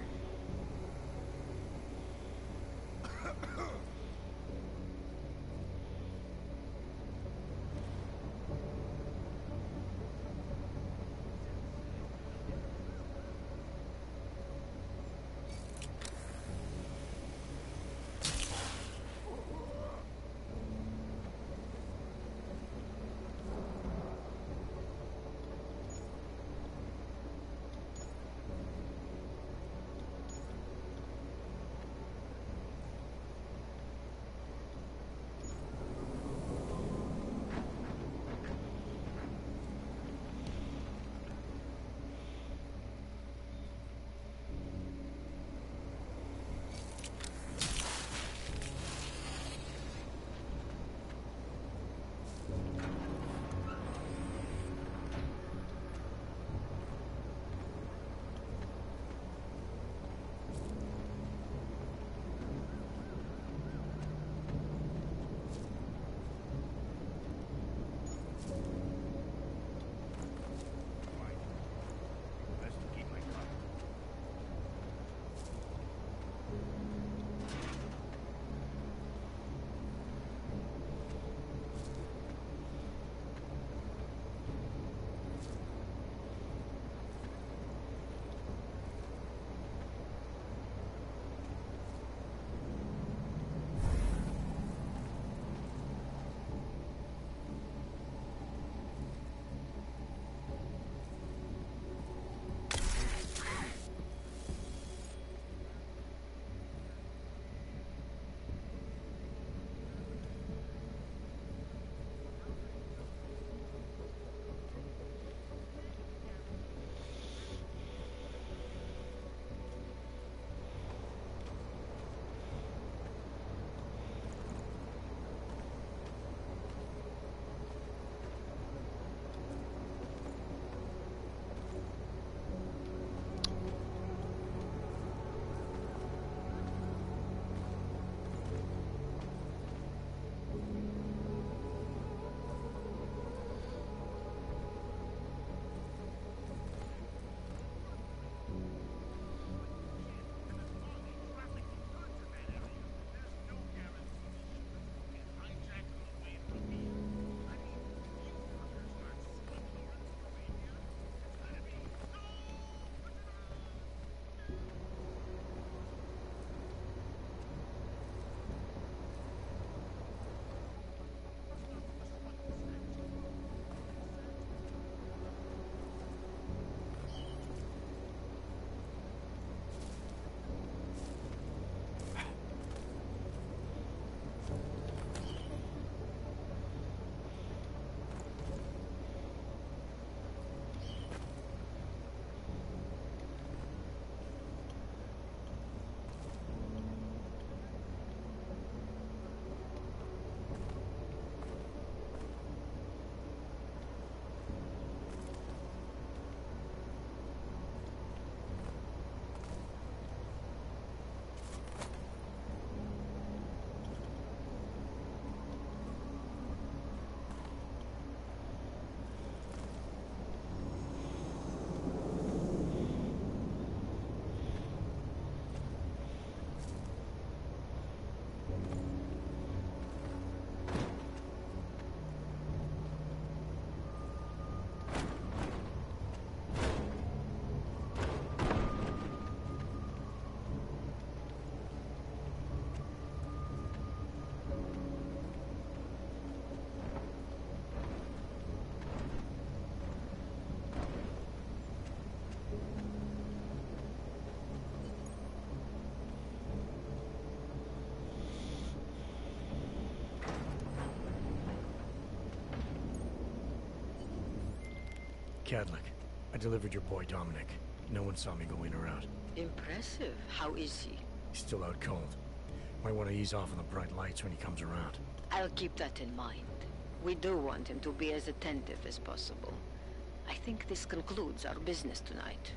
Cadlick. I delivered your boy Dominic. No one saw me go in or out. Impressive. How is he? He's still out cold. Might want to ease off on the bright lights when he comes around. I'll keep that in mind. We do want him to be as attentive as possible. I think this concludes our business tonight.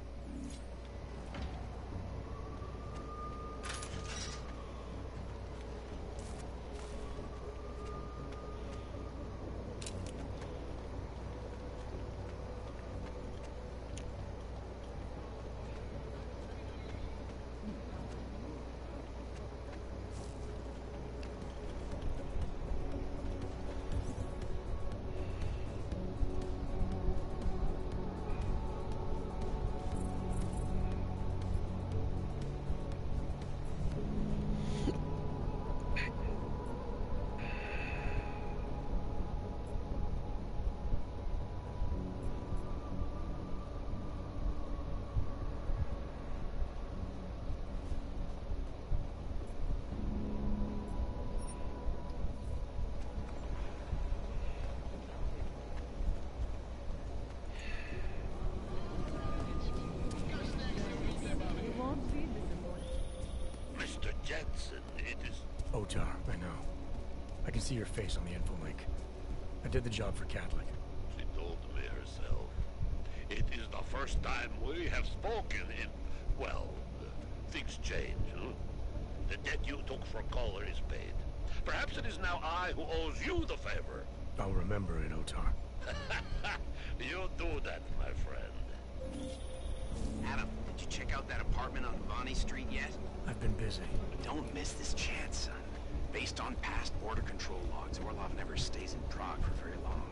Mr. Jensen, it is... Otar, I know. I can see your face on the info link. I did the job for Cadlick. She told me herself. It is the first time we have spoken in... Well, things change, huh? The debt you took for Caller is paid. Perhaps it is now I who owes you the favor. I'll remember it, Otar. You do that, my friend. Adam, did you check out that apartment on Bonnie Street yet? I've been busy. Don't miss this chance, son. Based on past border control logs, Orlov never stays in Prague for very long.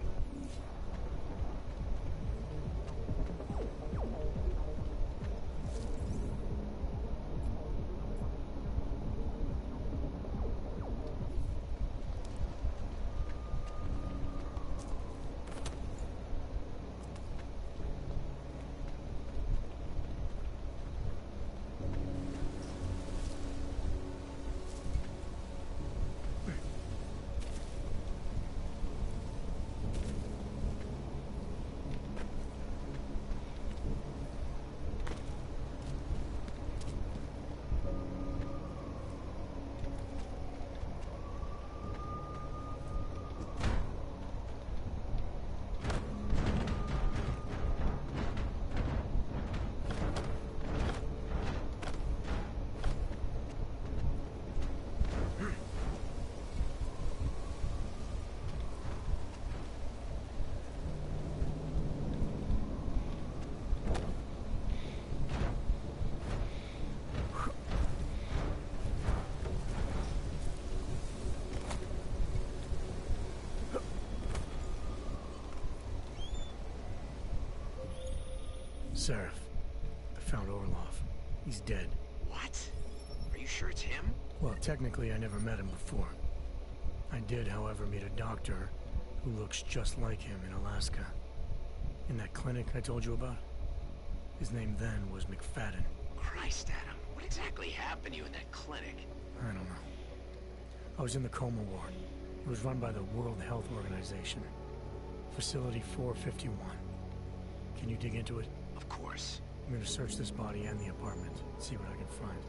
Seraph, I found Orlov. He's dead. What? Are you sure it's him? Well, technically, I never met him before. I did, however, meet a doctor who looks just like him in Alaska. In that clinic I told you about. His name then was McFadden. Christ, Adam. What exactly happened to you in that clinic? I don't know. I was in the coma ward. It was run by the World Health Organization. Facility 451. Can you dig into it? Of course. I'm gonna search this body and the apartment. See what I can find.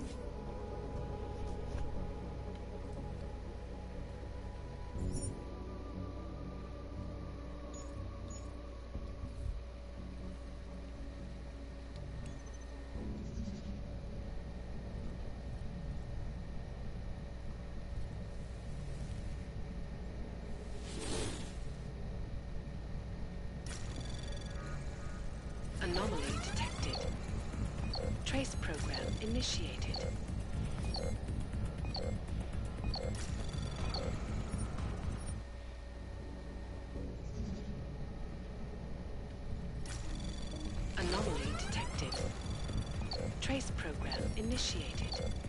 Anomaly detected. Trace program initiated. Anomaly detected. Trace program initiated.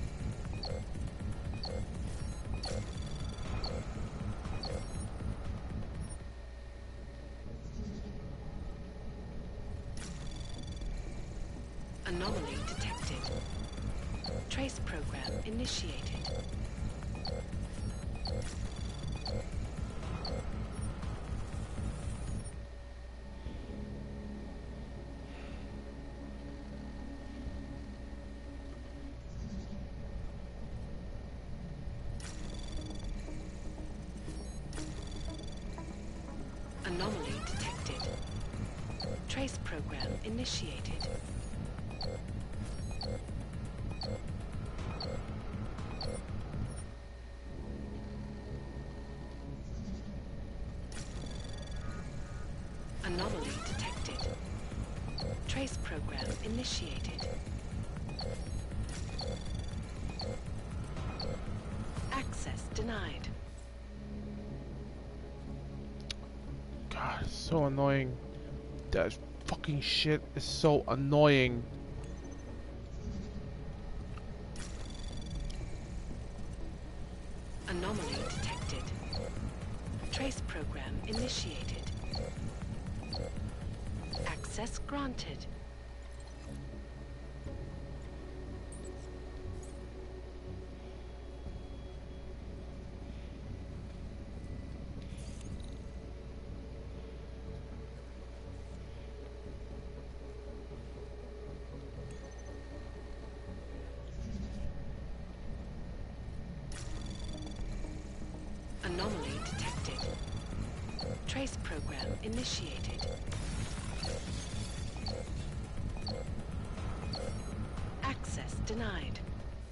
Anomaly detected. Trace program initiated. Trace program initiated. Anomaly detected. Trace program initiated. Access denied. God, it's so annoying. That fucking shit is so annoying. Anomaly detected. Trace program initiated. Access granted. Anomaly detected. Trace program initiated. Access denied.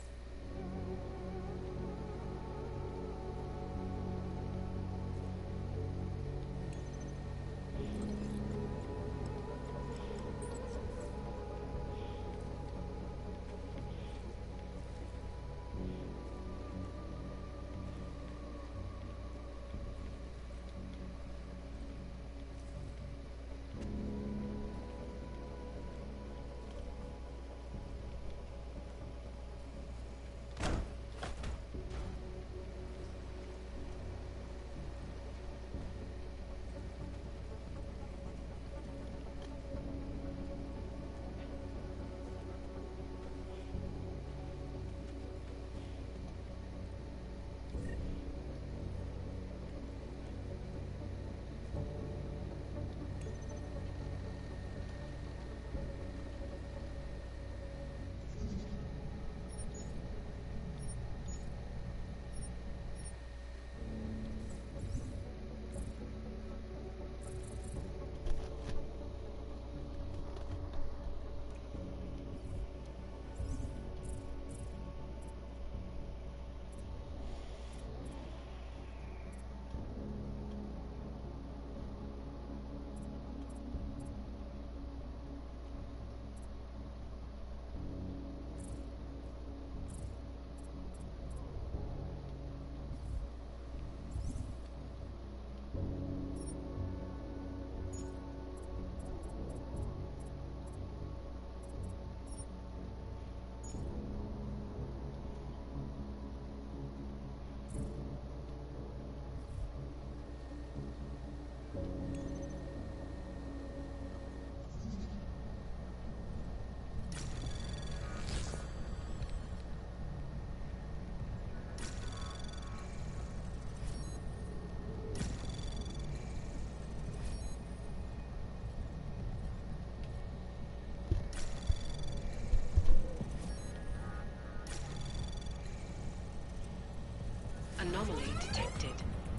Anomaly detected.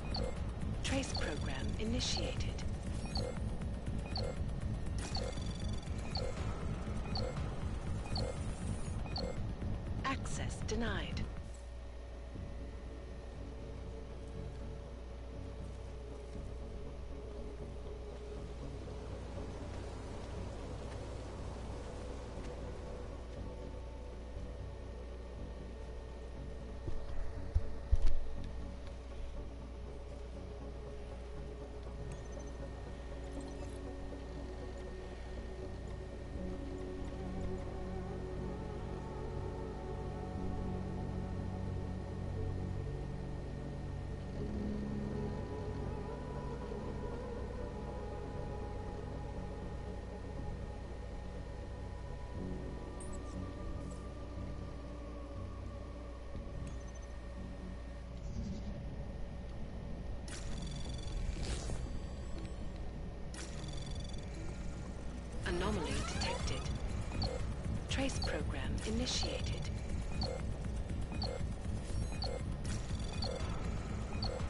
Trace program initiated. Access denied. Anomaly detected. Trace program initiated.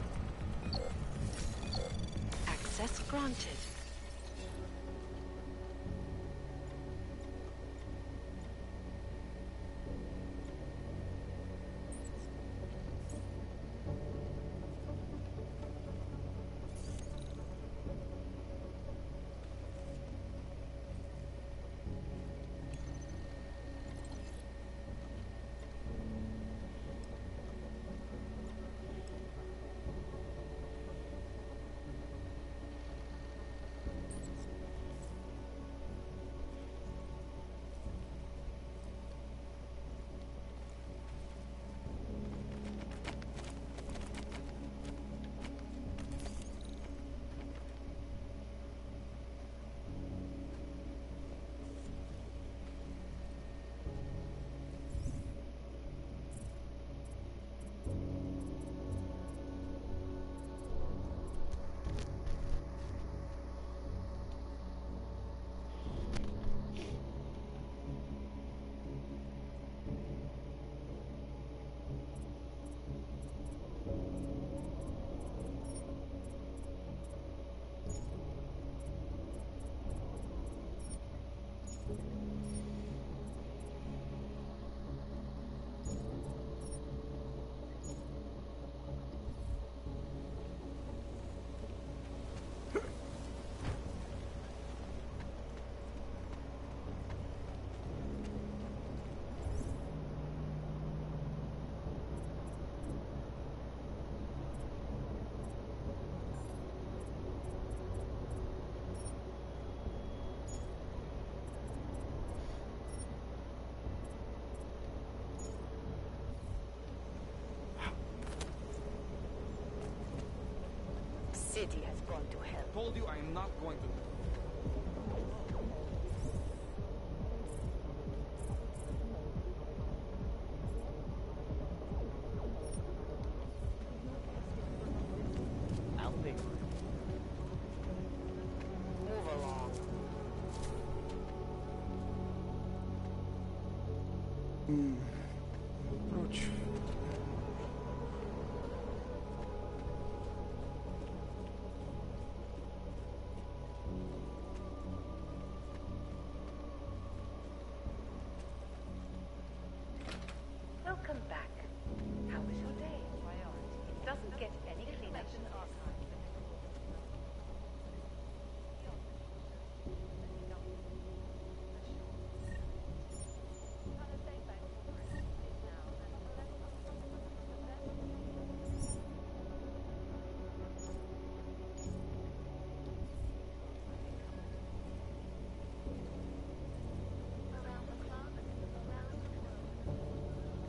Access granted. city has gone to hell. Told you I am not going to. I'll pay for it. Move along. Approach. Welcome back. How was your day? It doesn't get any cleaner than this. Around the clock, around the globe.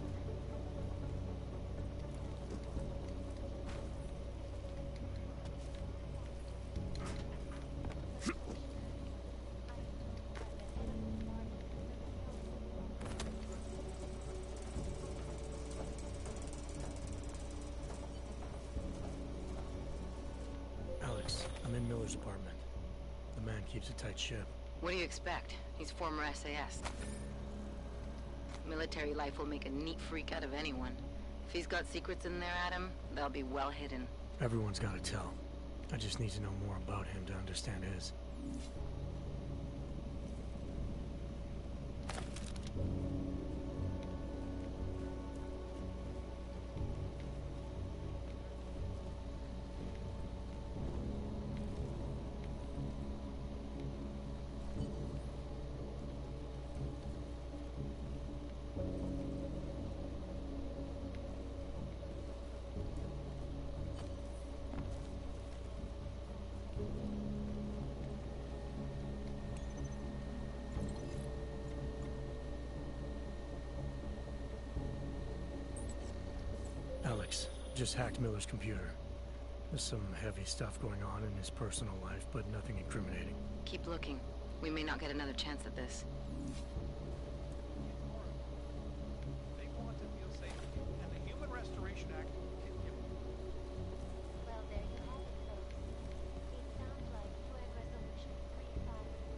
Alex, I'm in Miller's apartment. The man keeps a tight ship. What do you expect? He's former SAS. Military life will make a neat freak out of anyone. If he's got secrets in there, Adam, they'll be well hidden. Everyone's got to tell. I just need to know more about him to understand his. Alex, just hacked Miller's computer. There's some heavy stuff going on in his personal life, but nothing incriminating. Keep looking. We may not get another chance at this. They want to feel safe, and the Human Restoration Act can give them. Well, there you have it, folks. It sounds like UN Resolution 35.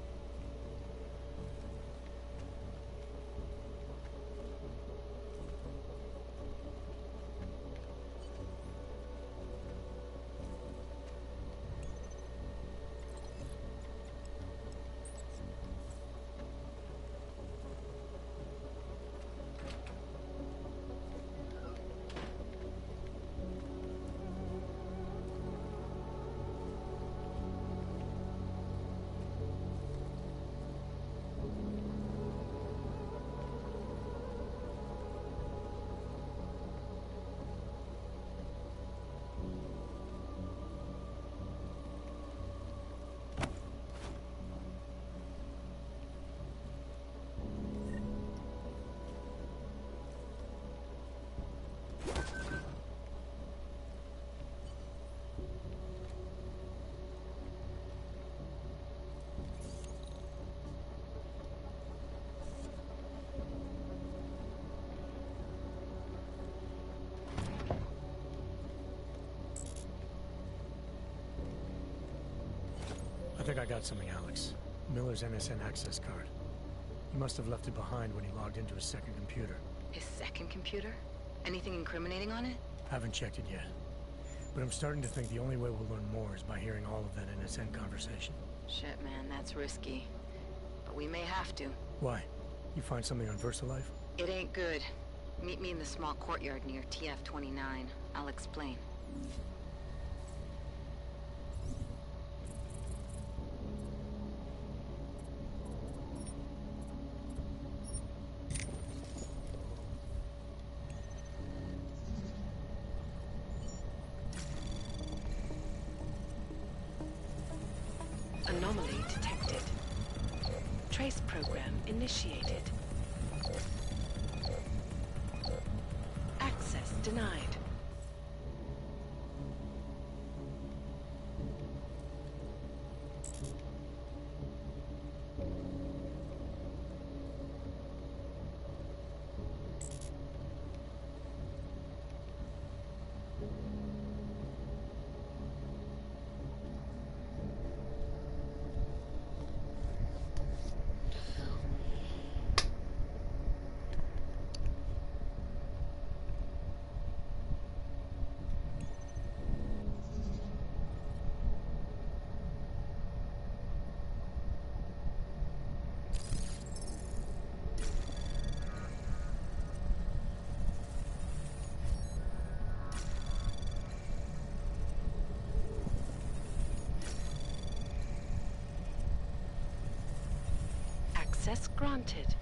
I think I got something, Alex. Miller's NSN access card. He must have left it behind when he logged into his second computer. His second computer? Anything incriminating on it? Haven't checked it yet. But I'm starting to think the only way we'll learn more is by hearing all of that NSN conversation. Shit, man, that's risky. But we may have to. Why? You find something on VersaLife? It ain't good. Meet me in the small courtyard near TF-29. I'll explain. Anomaly detected. Trace program initiated. Access denied. Access granted.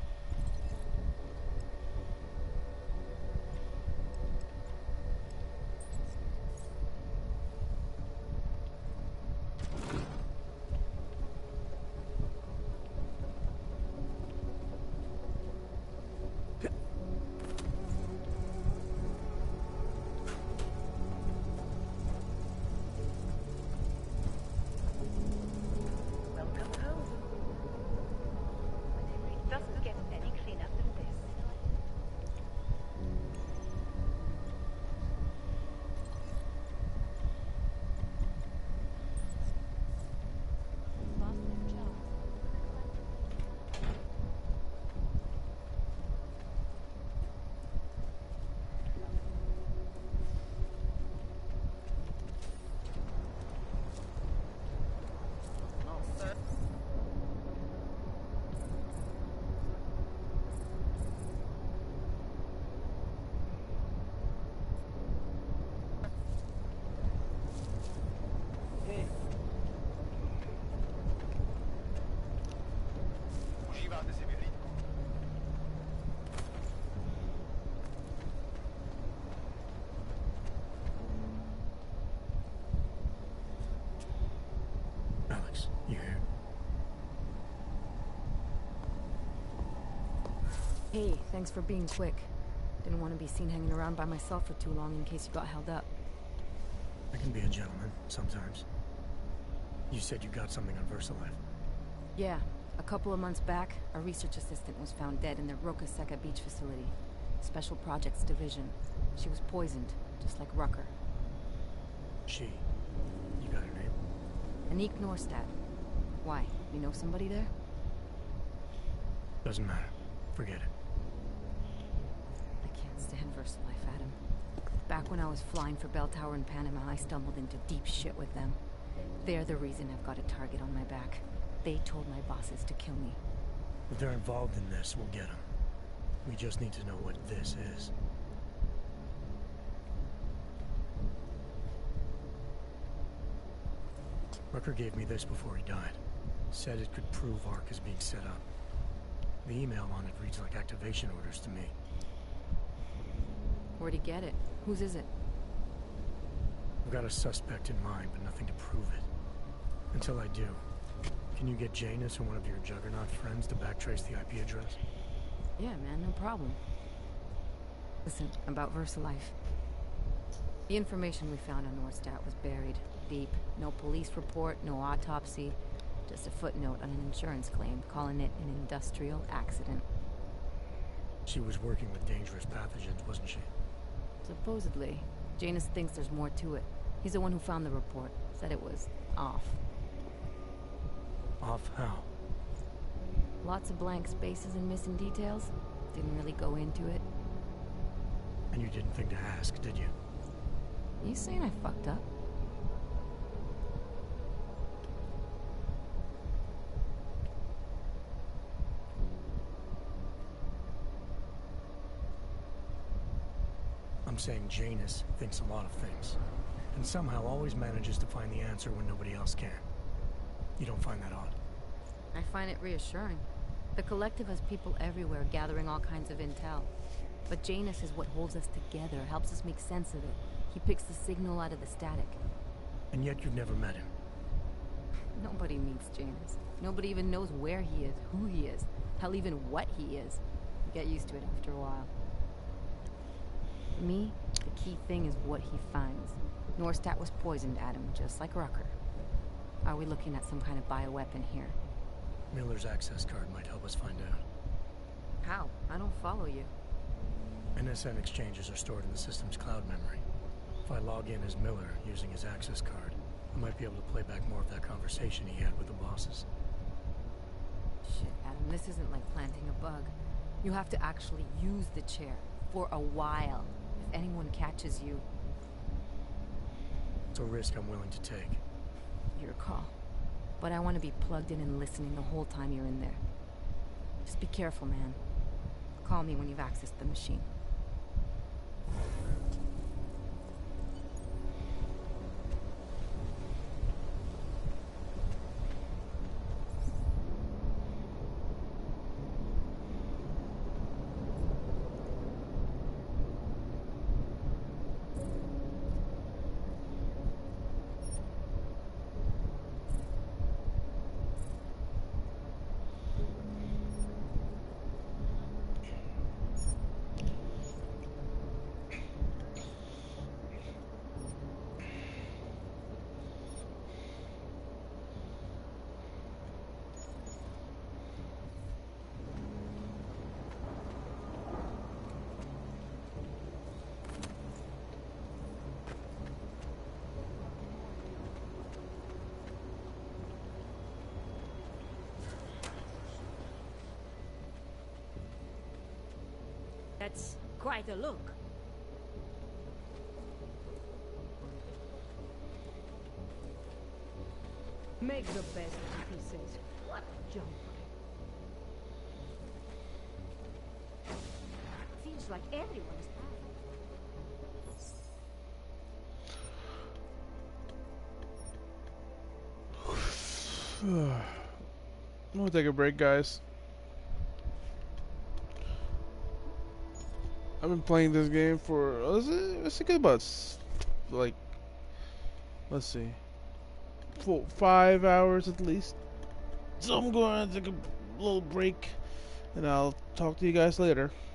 Alex, you here? Hey, thanks for being quick. Didn't want to be seen hanging around by myself for too long in case you got held up. I can be a gentleman, sometimes. You said you got something on VersaLife. Yeah, a couple of months back, a research assistant was found dead in the Roca Seca beach facility. Special Projects Division. She was poisoned, just like Rucker. She. You got her name? Anik Norstad. Why? You know somebody there? Doesn't matter. Forget it. I can't stand VersaLife, Adam. Back when I was flying for Bell Tower in Panama, I stumbled into deep shit with them. They're the reason I've got a target on my back. They told my bosses to kill me. If they're involved in this, we'll get them. We just need to know what this is. Rucker gave me this before he died. Said it could prove ARC is being set up. The email on it reads like activation orders to me. Where'd he get it? Whose is it? I've got a suspect in mind, but nothing to prove it. Until I do, can you get Janus and one of your Juggernaut friends to backtrace the IP address? Yeah, man, no problem. Listen, about VersaLife. The information we found on Norstad was buried deep. No police report, no autopsy. Just a footnote on an insurance claim, calling it an industrial accident. She was working with dangerous pathogens, wasn't she? Supposedly. Janus thinks there's more to it. He's the one who found the report. Said it was off. Off how? Lots of blank spaces and missing details. Didn't really go into it. And you didn't think to ask, did you? You saying I fucked up? I'm saying Janus thinks a lot of things. And somehow always manages to find the answer when nobody else can. You don't find that odd? I find it reassuring. The Collective has people everywhere gathering all kinds of intel. But Janus is what holds us together, helps us make sense of it. He picks the signal out of the static. And yet you've never met him. Nobody meets Janus. Nobody even knows where he is, who he is, hell, even what he is. You get used to it after a while. For me, the key thing is what he finds. Norstad was poisoned, Adam, just like Rucker. Are we looking at some kind of bioweapon here? Miller's access card might help us find out. How? I don't follow you. NSN exchanges are stored in the system's cloud memory. If I log in as Miller using his access card, I might be able to play back more of that conversation he had with the bosses. Shit, Adam, this isn't like planting a bug. You have to actually use the chair. For a while. If anyone catches you... It's a risk I'm willing to take. Your call. But I want to be plugged in and listening the whole time you're in there. Just be careful, man. Call me when you've accessed the machine. That's quite a look. Make the best of it, he says. What a jump. Seems like everyone is I'm gonna take a break, guys. I've been playing this game for let's think about like let's see 5 hours at least. So I'm going to take a little break, and I'll talk to you guys later.